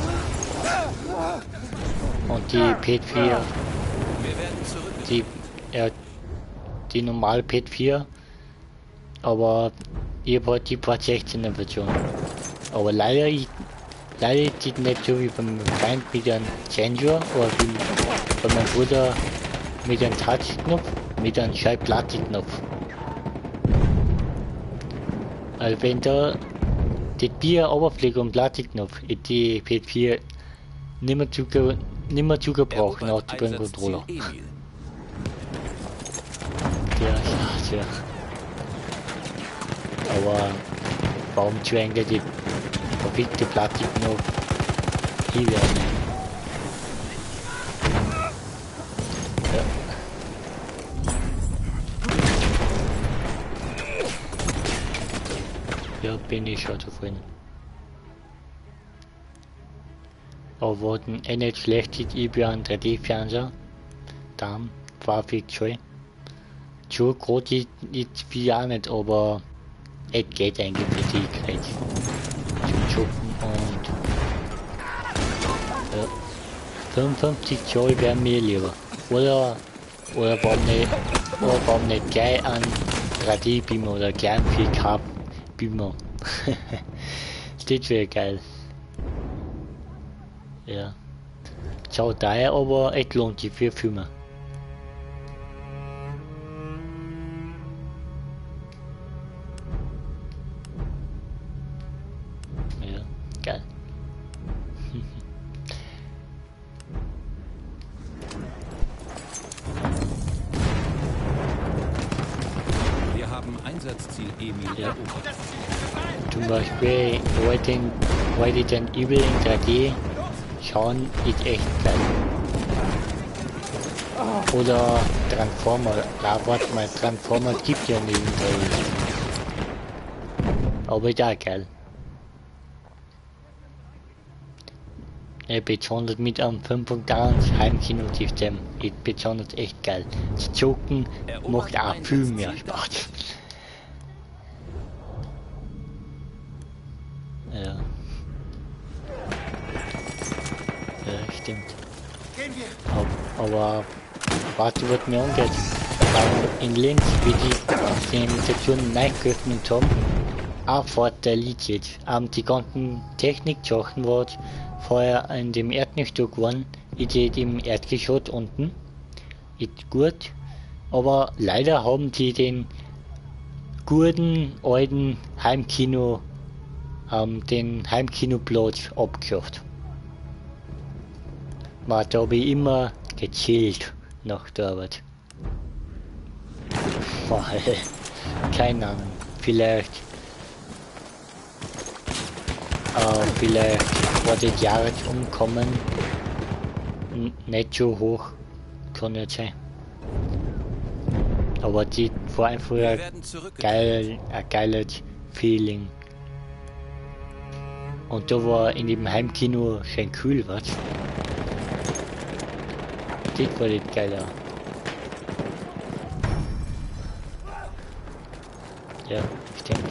S1: Und die PS4, die, die normale PS4, aber ich habe halt die 16er Version. Aber leider ist die nicht so wie beim Freund mit einem Sensor oder wie bei meinem Bruder mit einem Touchknopf, mit einem Schallplattenknopf. Also wenn da die Bier-Oberfläche und Plastikknopf ist die PS4 nimmer zu gebrauchen aus dem Controller. Ja, schade. Aber warum zu eigentlich die verfickte Plastikknopf hier werden? Ja. Ja, bin ich schon zufrieden. Aber wurden nicht schlecht ist über einen 3D-Fernseher. Dann war viel schön. So groß ist wie auch nicht, aber es geht eigentlich für die Geräte. Zum Shoppen und ja, 55 Zoll wären mir lieber. Oder warum nicht gleich ein 3D-Beamer oder gleich ein 4K-Beamer. Das wäre geil. Ja. Schau daher, aber es lohnt sich für Filme. Ja, geil.
S3: Wir haben Einsatzziel Emil erobert.
S1: Zum Beispiel Resident Evil in 3D schauen ist echt geil. Oder Transformer. Ja, warte mal, Transformer gibt ja nicht in 3D. Aber ist auch geil. Er bezahlt mit einem 5.1 Heimkino-System. Ich bezahlt echt geil. Das Joken macht auch viel mehr Spaß. Ja. Ja, stimmt. Aber warte, was mir angeht. In Linz, wie die Limitationen neu geöffnet haben, auch Vorteil ist jetzt. Die ganzen Technik-Sachen, was vorher in dem Erdgeschoss waren, ist jetzt im Erdgeschoss unten. Ist gut. Aber leider haben die den guten alten Heimkino, den Heimkinoplatz abgeschafft. Da habe ich immer gechillt nach der Arbeit. Keine Ahnung, vielleicht war das Jahr jetzt umkommen, nicht so hoch, kann nicht sein. Aber die war einfach ein geiles Feeling. Und da war in dem Heimkino schön kühl, was? Das war das Geile. Ja, stimmt.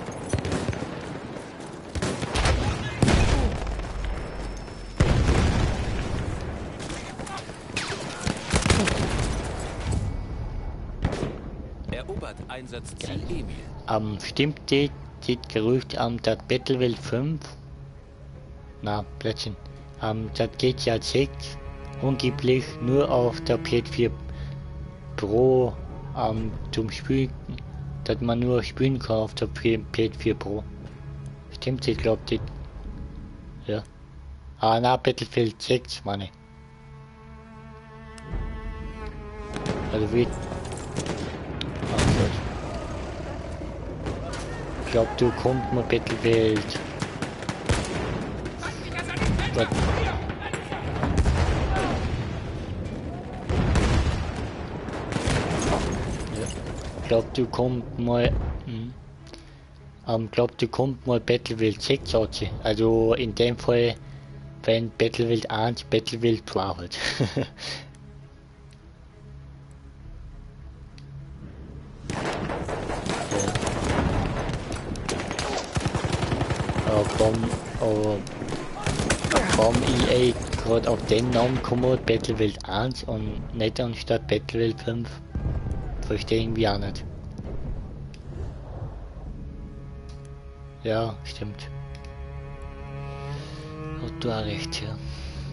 S3: Erobert Einsatzziel Emil.
S1: Stimmt das Gerücht dass Battlefield 5? Na, Plätzchen. Das GTA 6 angeblich nur auf der PS4 Pro zum Spielen, dass man nur spielen kann auf der PS4 Pro. Stimmt, ich glaube das. Ja. Na, Battlefield 6 meine ich. Also wie. Ich glaube, du kommst mal Battlefield. Gut. Ja. Glaub du kommt mal. Glaub du kommt mal Battlefield 6 hat sie. Also in dem Fall wenn Battlefield 1, Battlefield 2 halt. Warum EA gerade auf den Namen gekommen hat, Battlefield 1 und nicht anstatt Battlefield 5, verstehe ich irgendwie auch nicht. Ja, stimmt. Hat du auch recht, ja.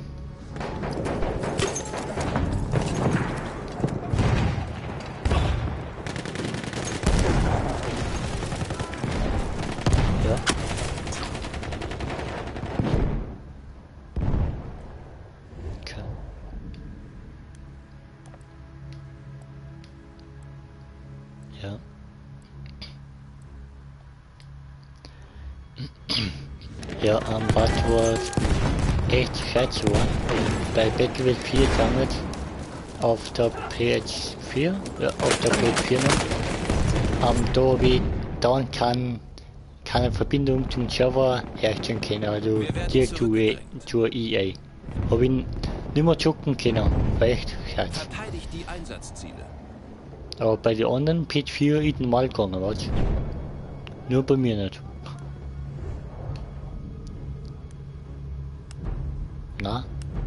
S1: Ja. Okay. Ja. Ja, was war echt scheiße war, bei Battlefield 4 damals auf der PS4, ja, auf der PS4 noch, da wie dann keine Verbindung zum Server herstellen können, also direkt zur EA. Hab ich nicht mehr zocken können, war echt scheiße.
S3: Verteidigt die Einsatzziele.
S1: Aber bei den anderen PS4 ist normal gegangen, was? Nur bei mir nicht. Na,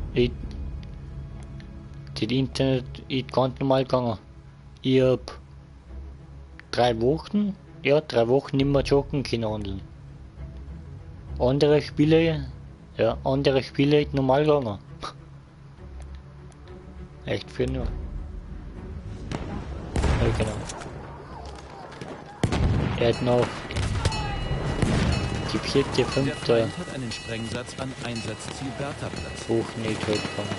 S1: das Internet ist ganz normal gegangen. Ich hab 3 Wochen nicht mehr zocken können online. Andere Spiele ist normal gegangen. Echt für nur. Ja, genau. Er hat noch die 4., 5.
S3: Der Feind hat einen Sprengsatz an Einsatzziel Bertha platziert.
S1: Hoch nicht wegkommen.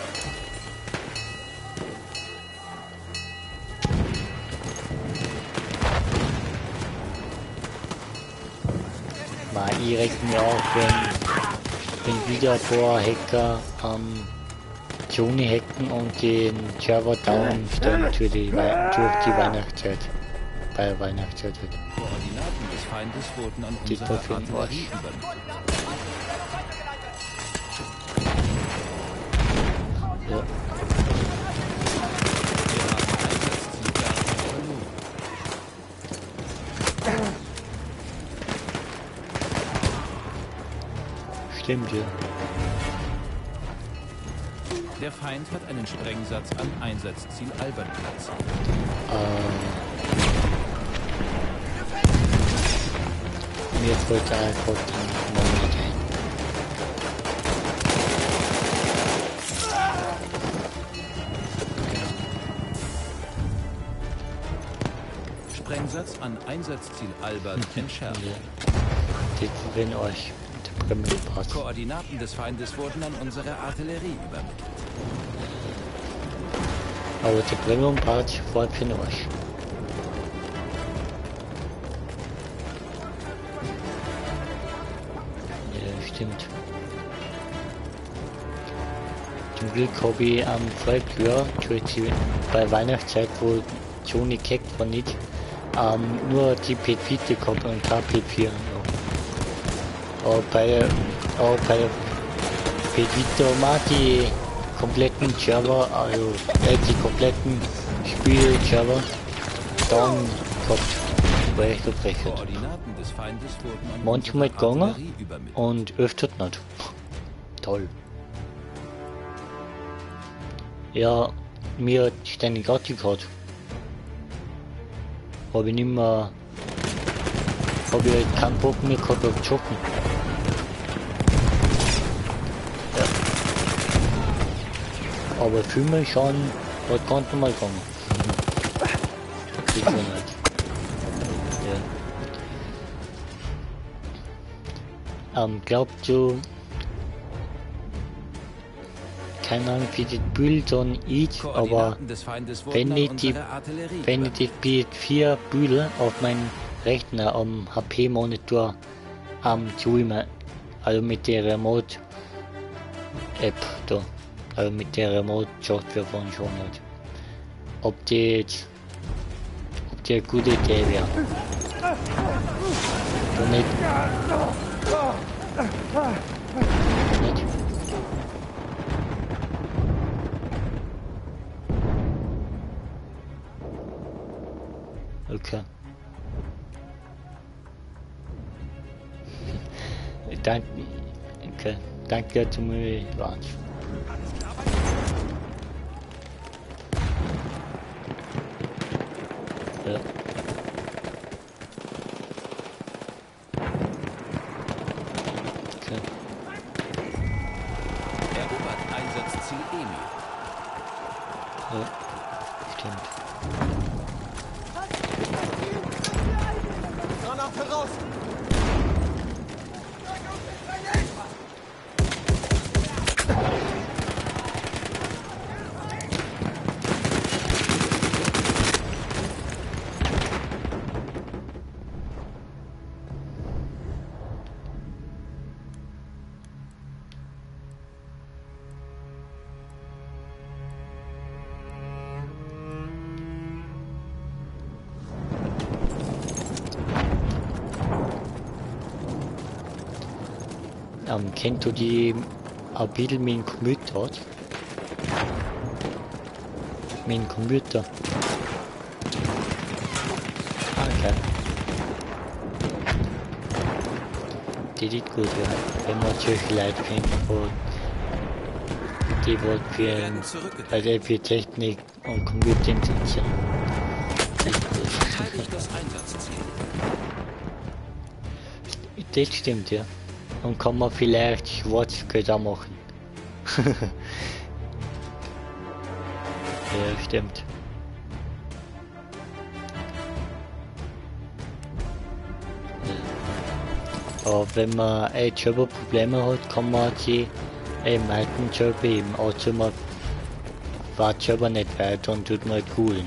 S1: Ich reg mir auf, wenn wieder ein paar Hacker Sony hacken und den Server down stellen durch die Weihnachtszeit. Bei der Weihnachtszeit wird.
S3: Koordinaten des Feindes wurden an
S1: Die
S3: unsere
S1: Teufel im
S3: Artillerie
S1: Arsch.
S3: übermittelt.
S1: Ja.
S3: Wir haben Einsatzziel Bertha verloren.
S1: Stimmt, ja.
S3: Der Feind hat einen Sprengsatz an Einsatzziel Albert platziert.
S1: Mir wollte einfach den Moment ein.
S3: Sprengsatz an Einsatzziel Albert entschärft.
S1: Ja. Das wenn euch der Bremmel passt.
S3: Koordinaten des Feindes wurden an unsere Artillerie übermittelt.
S1: Aber die Brennung-Part war für euch. Ja, stimmt. Zum Glück habe ich am Folgejahr, bei Weihnachtszeit, wo Sony gehackt war nicht, nur die PS4 gehabt und kein PS4. Aber bei der PS4 mag die kompletten Server, also die kompletten Spiel-Server dann gehabt, weil ich gebrechen.
S3: Koordinaten des Feindes wurden an
S1: Manchmal
S3: unsere
S1: gegangen
S3: Artillerie übermittelt.
S1: und öfter nicht. Toll. Ja, mir hat ständig gehabt. Habe ich nicht mehr, habe ich halt keinen Bock mehr gehabt auf Joggen. Aber Filme schauen hat ganz normal gegangen. Kriegt man halt. Ja. Glaubt du, keine Ahnung wie das Bild dann ist, aber
S3: Koordinaten des Feindes wurden
S1: wenn
S3: an
S1: ich die,
S3: unsere Artillerie
S1: wenn ich
S3: übermittelt.
S1: die PS4 Bühle auf meinem Rechner am HP-Monitor am Streamen, also mit der Remote App da. Also mit der Remote-Software von schon hat. Ob die eine gute Idee wäre. Da nicht. Nicht. Okay. Danke. Okay. Danke zum Launch. Ja. Okay.
S3: Erobert Einsatzziel Emil.
S1: Ja. Stimmt.
S2: Granate raus!
S1: Kennt du die ein bisschen mit dem Computer hat? Mit dem Computer. Okay. Die ist gut, ja. Wenn man solche Leute kennt, die wollen also für Technik und Computer interessieren.
S3: Verteidigt das Einsatzziel.
S1: Das stimmt, ja. Und kann man vielleicht Schwarzgeld auch machen. Ja, stimmt. Ja. Aber wenn man selber Probleme hat, kann man sie meisten Job eben. Also man fährt selber nicht weiter und tut mal googeln.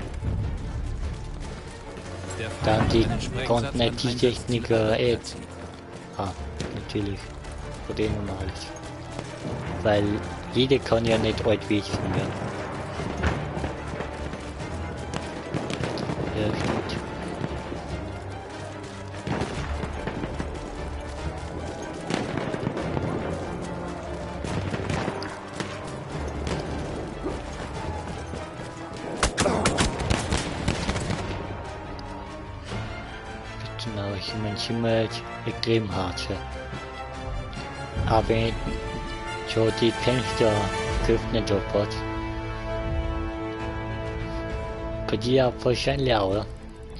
S1: Dann die konnten IT-Techniker natürlich. Von denen normales. Weil jeder kann ja nicht alt wissen, ja. Ja, stimmt. Genau, ich meine, jetzt extrem hart, ja. Aber schon die Fenster geöffnet hat. Bei dir wahrscheinlich auch, oder?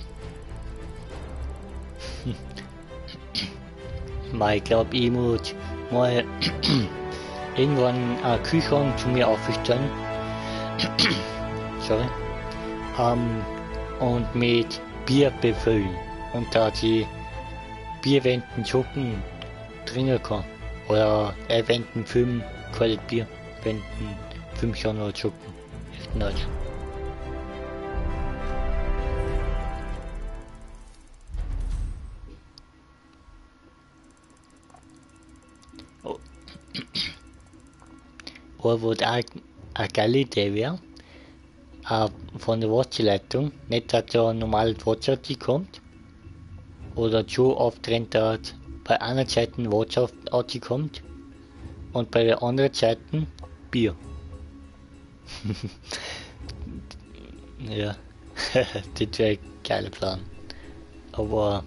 S1: Weil ich glaube, ich muss mal irgendwann eine Küche zu mir aufstellen. Sorry. Und mit Bier befüllen. Und da die Bierwänden Schocken trinken kann. Oder Wänden 5 Qualität Bier. Wänden 5 schon noch Schocken. Echt nice. Oh. Oder wo da eine geile Idee wäre, von der Wasserleitung, nicht dass da ein normales Wasser kommt, oder schon auftrennt hat, bei einer Seite Wasser kommt und bei der anderen Seite Bier. Ja, das wäre ein geiler Plan. Aber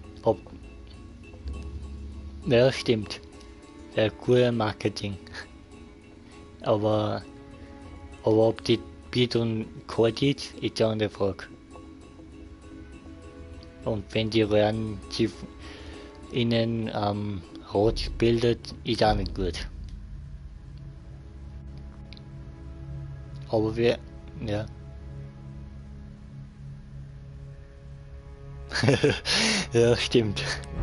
S1: ja, stimmt. Wäre cooler Marketing. Aber ob die Bier dann kalt ist eine andere Frage. Und wenn die Röhren sich innen rot bildet, ist auch nicht gut. Aber wir, ja. Ja, stimmt.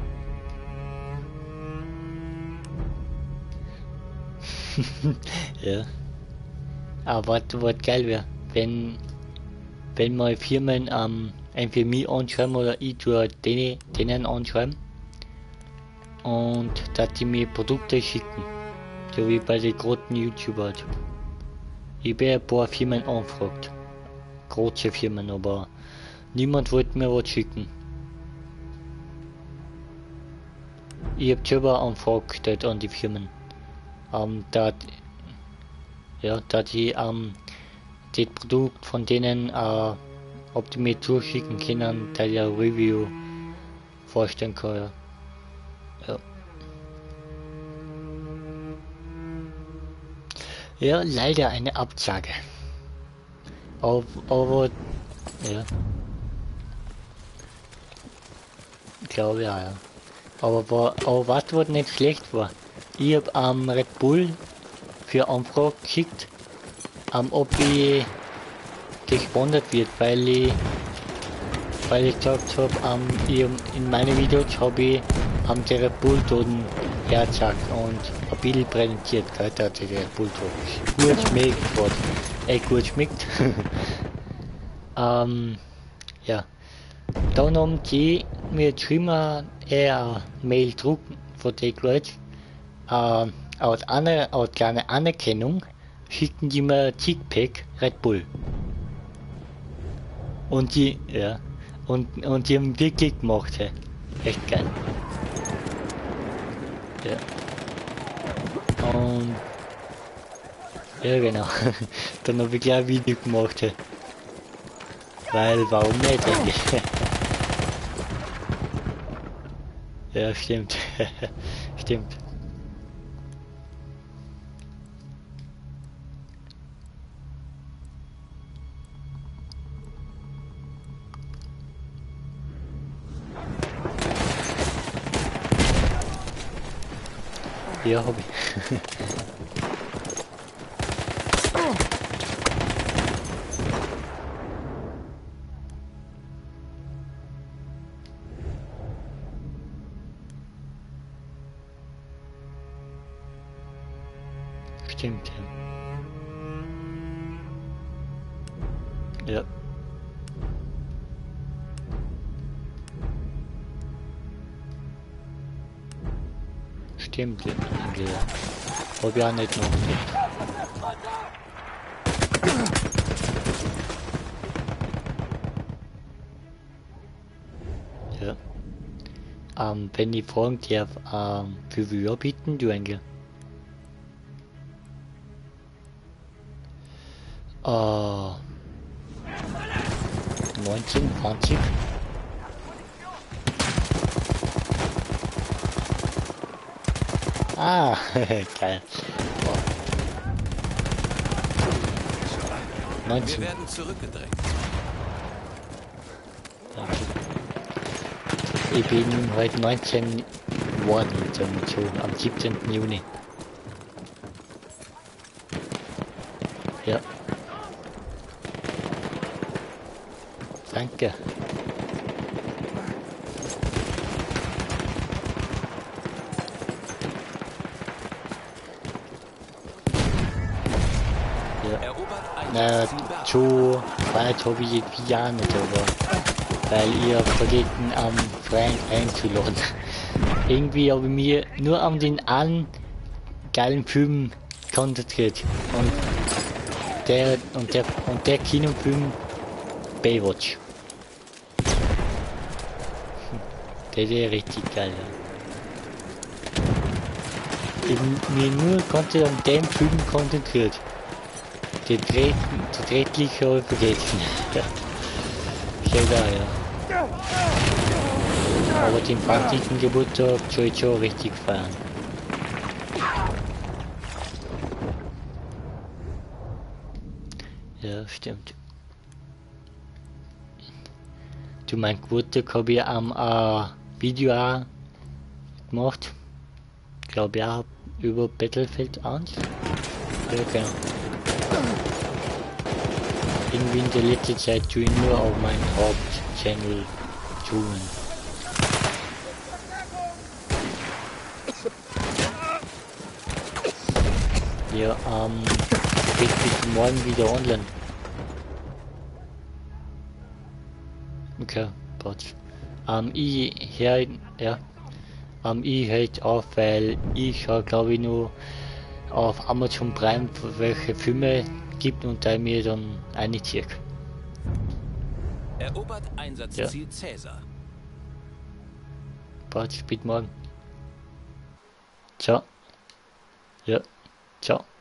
S1: Ja. Aber was geil wäre, wenn mal Firmen einfach mich anschreiben oder ich tue denen anschreiben und dass die mir Produkte schicken So wie bei den großen YouTubern. Ich habe ein paar Firmen angefragt. Große Firmen, aber niemand wollte mir was schicken. Ich habe selber Anfrage gestellt an die Firmen. Da die das Produkt von denen, ob die mir zuschicken können, da ich ein Review vorstellen kann. Ja. Ja. Ja, leider eine Absage. Aber ja. Ich glaube ja. Aber was nicht schlecht war, ich habe Red Bull für Anfrage geschickt, ob ich gesponsert wird, weil ich gesagt habe, in meinen Videos habe ich die Red Bull Toten hergezeigt und ein bisschen präsentiert, gell, da hat die Red Bull Toten gut schmeckt, was echt gut schmeckt. Ja. Dann haben die mir geschrieben, eine Mail drucken von den Leuten, aus kleiner Anerkennung schicken die mir Tickpack Red Bull. Und die haben wirklich gemacht, hey. Echt geil. Ja. Und ja genau. Dann habe ich gleich ein Video gemacht, hey. Weil warum nicht eigentlich? Ja, stimmt. Stimmt. Ja, hab ich. Stimmt, ja. Ja. Stimmt, ja. Hab ich auch nicht noch nicht. Ja. Wenn ich fragen darf, für wie Jahr bieten du eigentlich? 19, 20? Ah, geil. Wow. 19.
S3: Wir werden zurückgedrängt.
S1: Ich bin heute 19 geworden, so am 17. Juni. Ja. Danke. Zu weit habe ich jetzt ja nicht, aber weil ihr vergessen Frank einzuladen. Irgendwie habe ich mir nur an den einen geilen Film konzentriert und der Kinofilm Baywatch. Der ist richtig geil. Ja. Ich mir nur konnte an den Film konzentriert. Die Drehtliche habe ich vergessen. Schau da, ja. Aber den 20. Geburtstag soll ich schon richtig feiern. Ja, stimmt. Zu meinem Geburtstag habe ich am Video auch gemacht. Glaube ja, über Battlefield 1. Ja, genau. Irgendwie in der letzten Zeit tue ich nur auf meinen Hauptchannel tun. Ja, geht bis morgen wieder online. Okay, passt. Ich höre, ja, ich höre auf, weil ich habe glaube ich nur auf Amazon Prime welche Filme gibt und da mir dann einziehe.
S3: Erobert Einsatzziel Cäsar.
S1: Bis morgen. Ciao. Ja, ciao.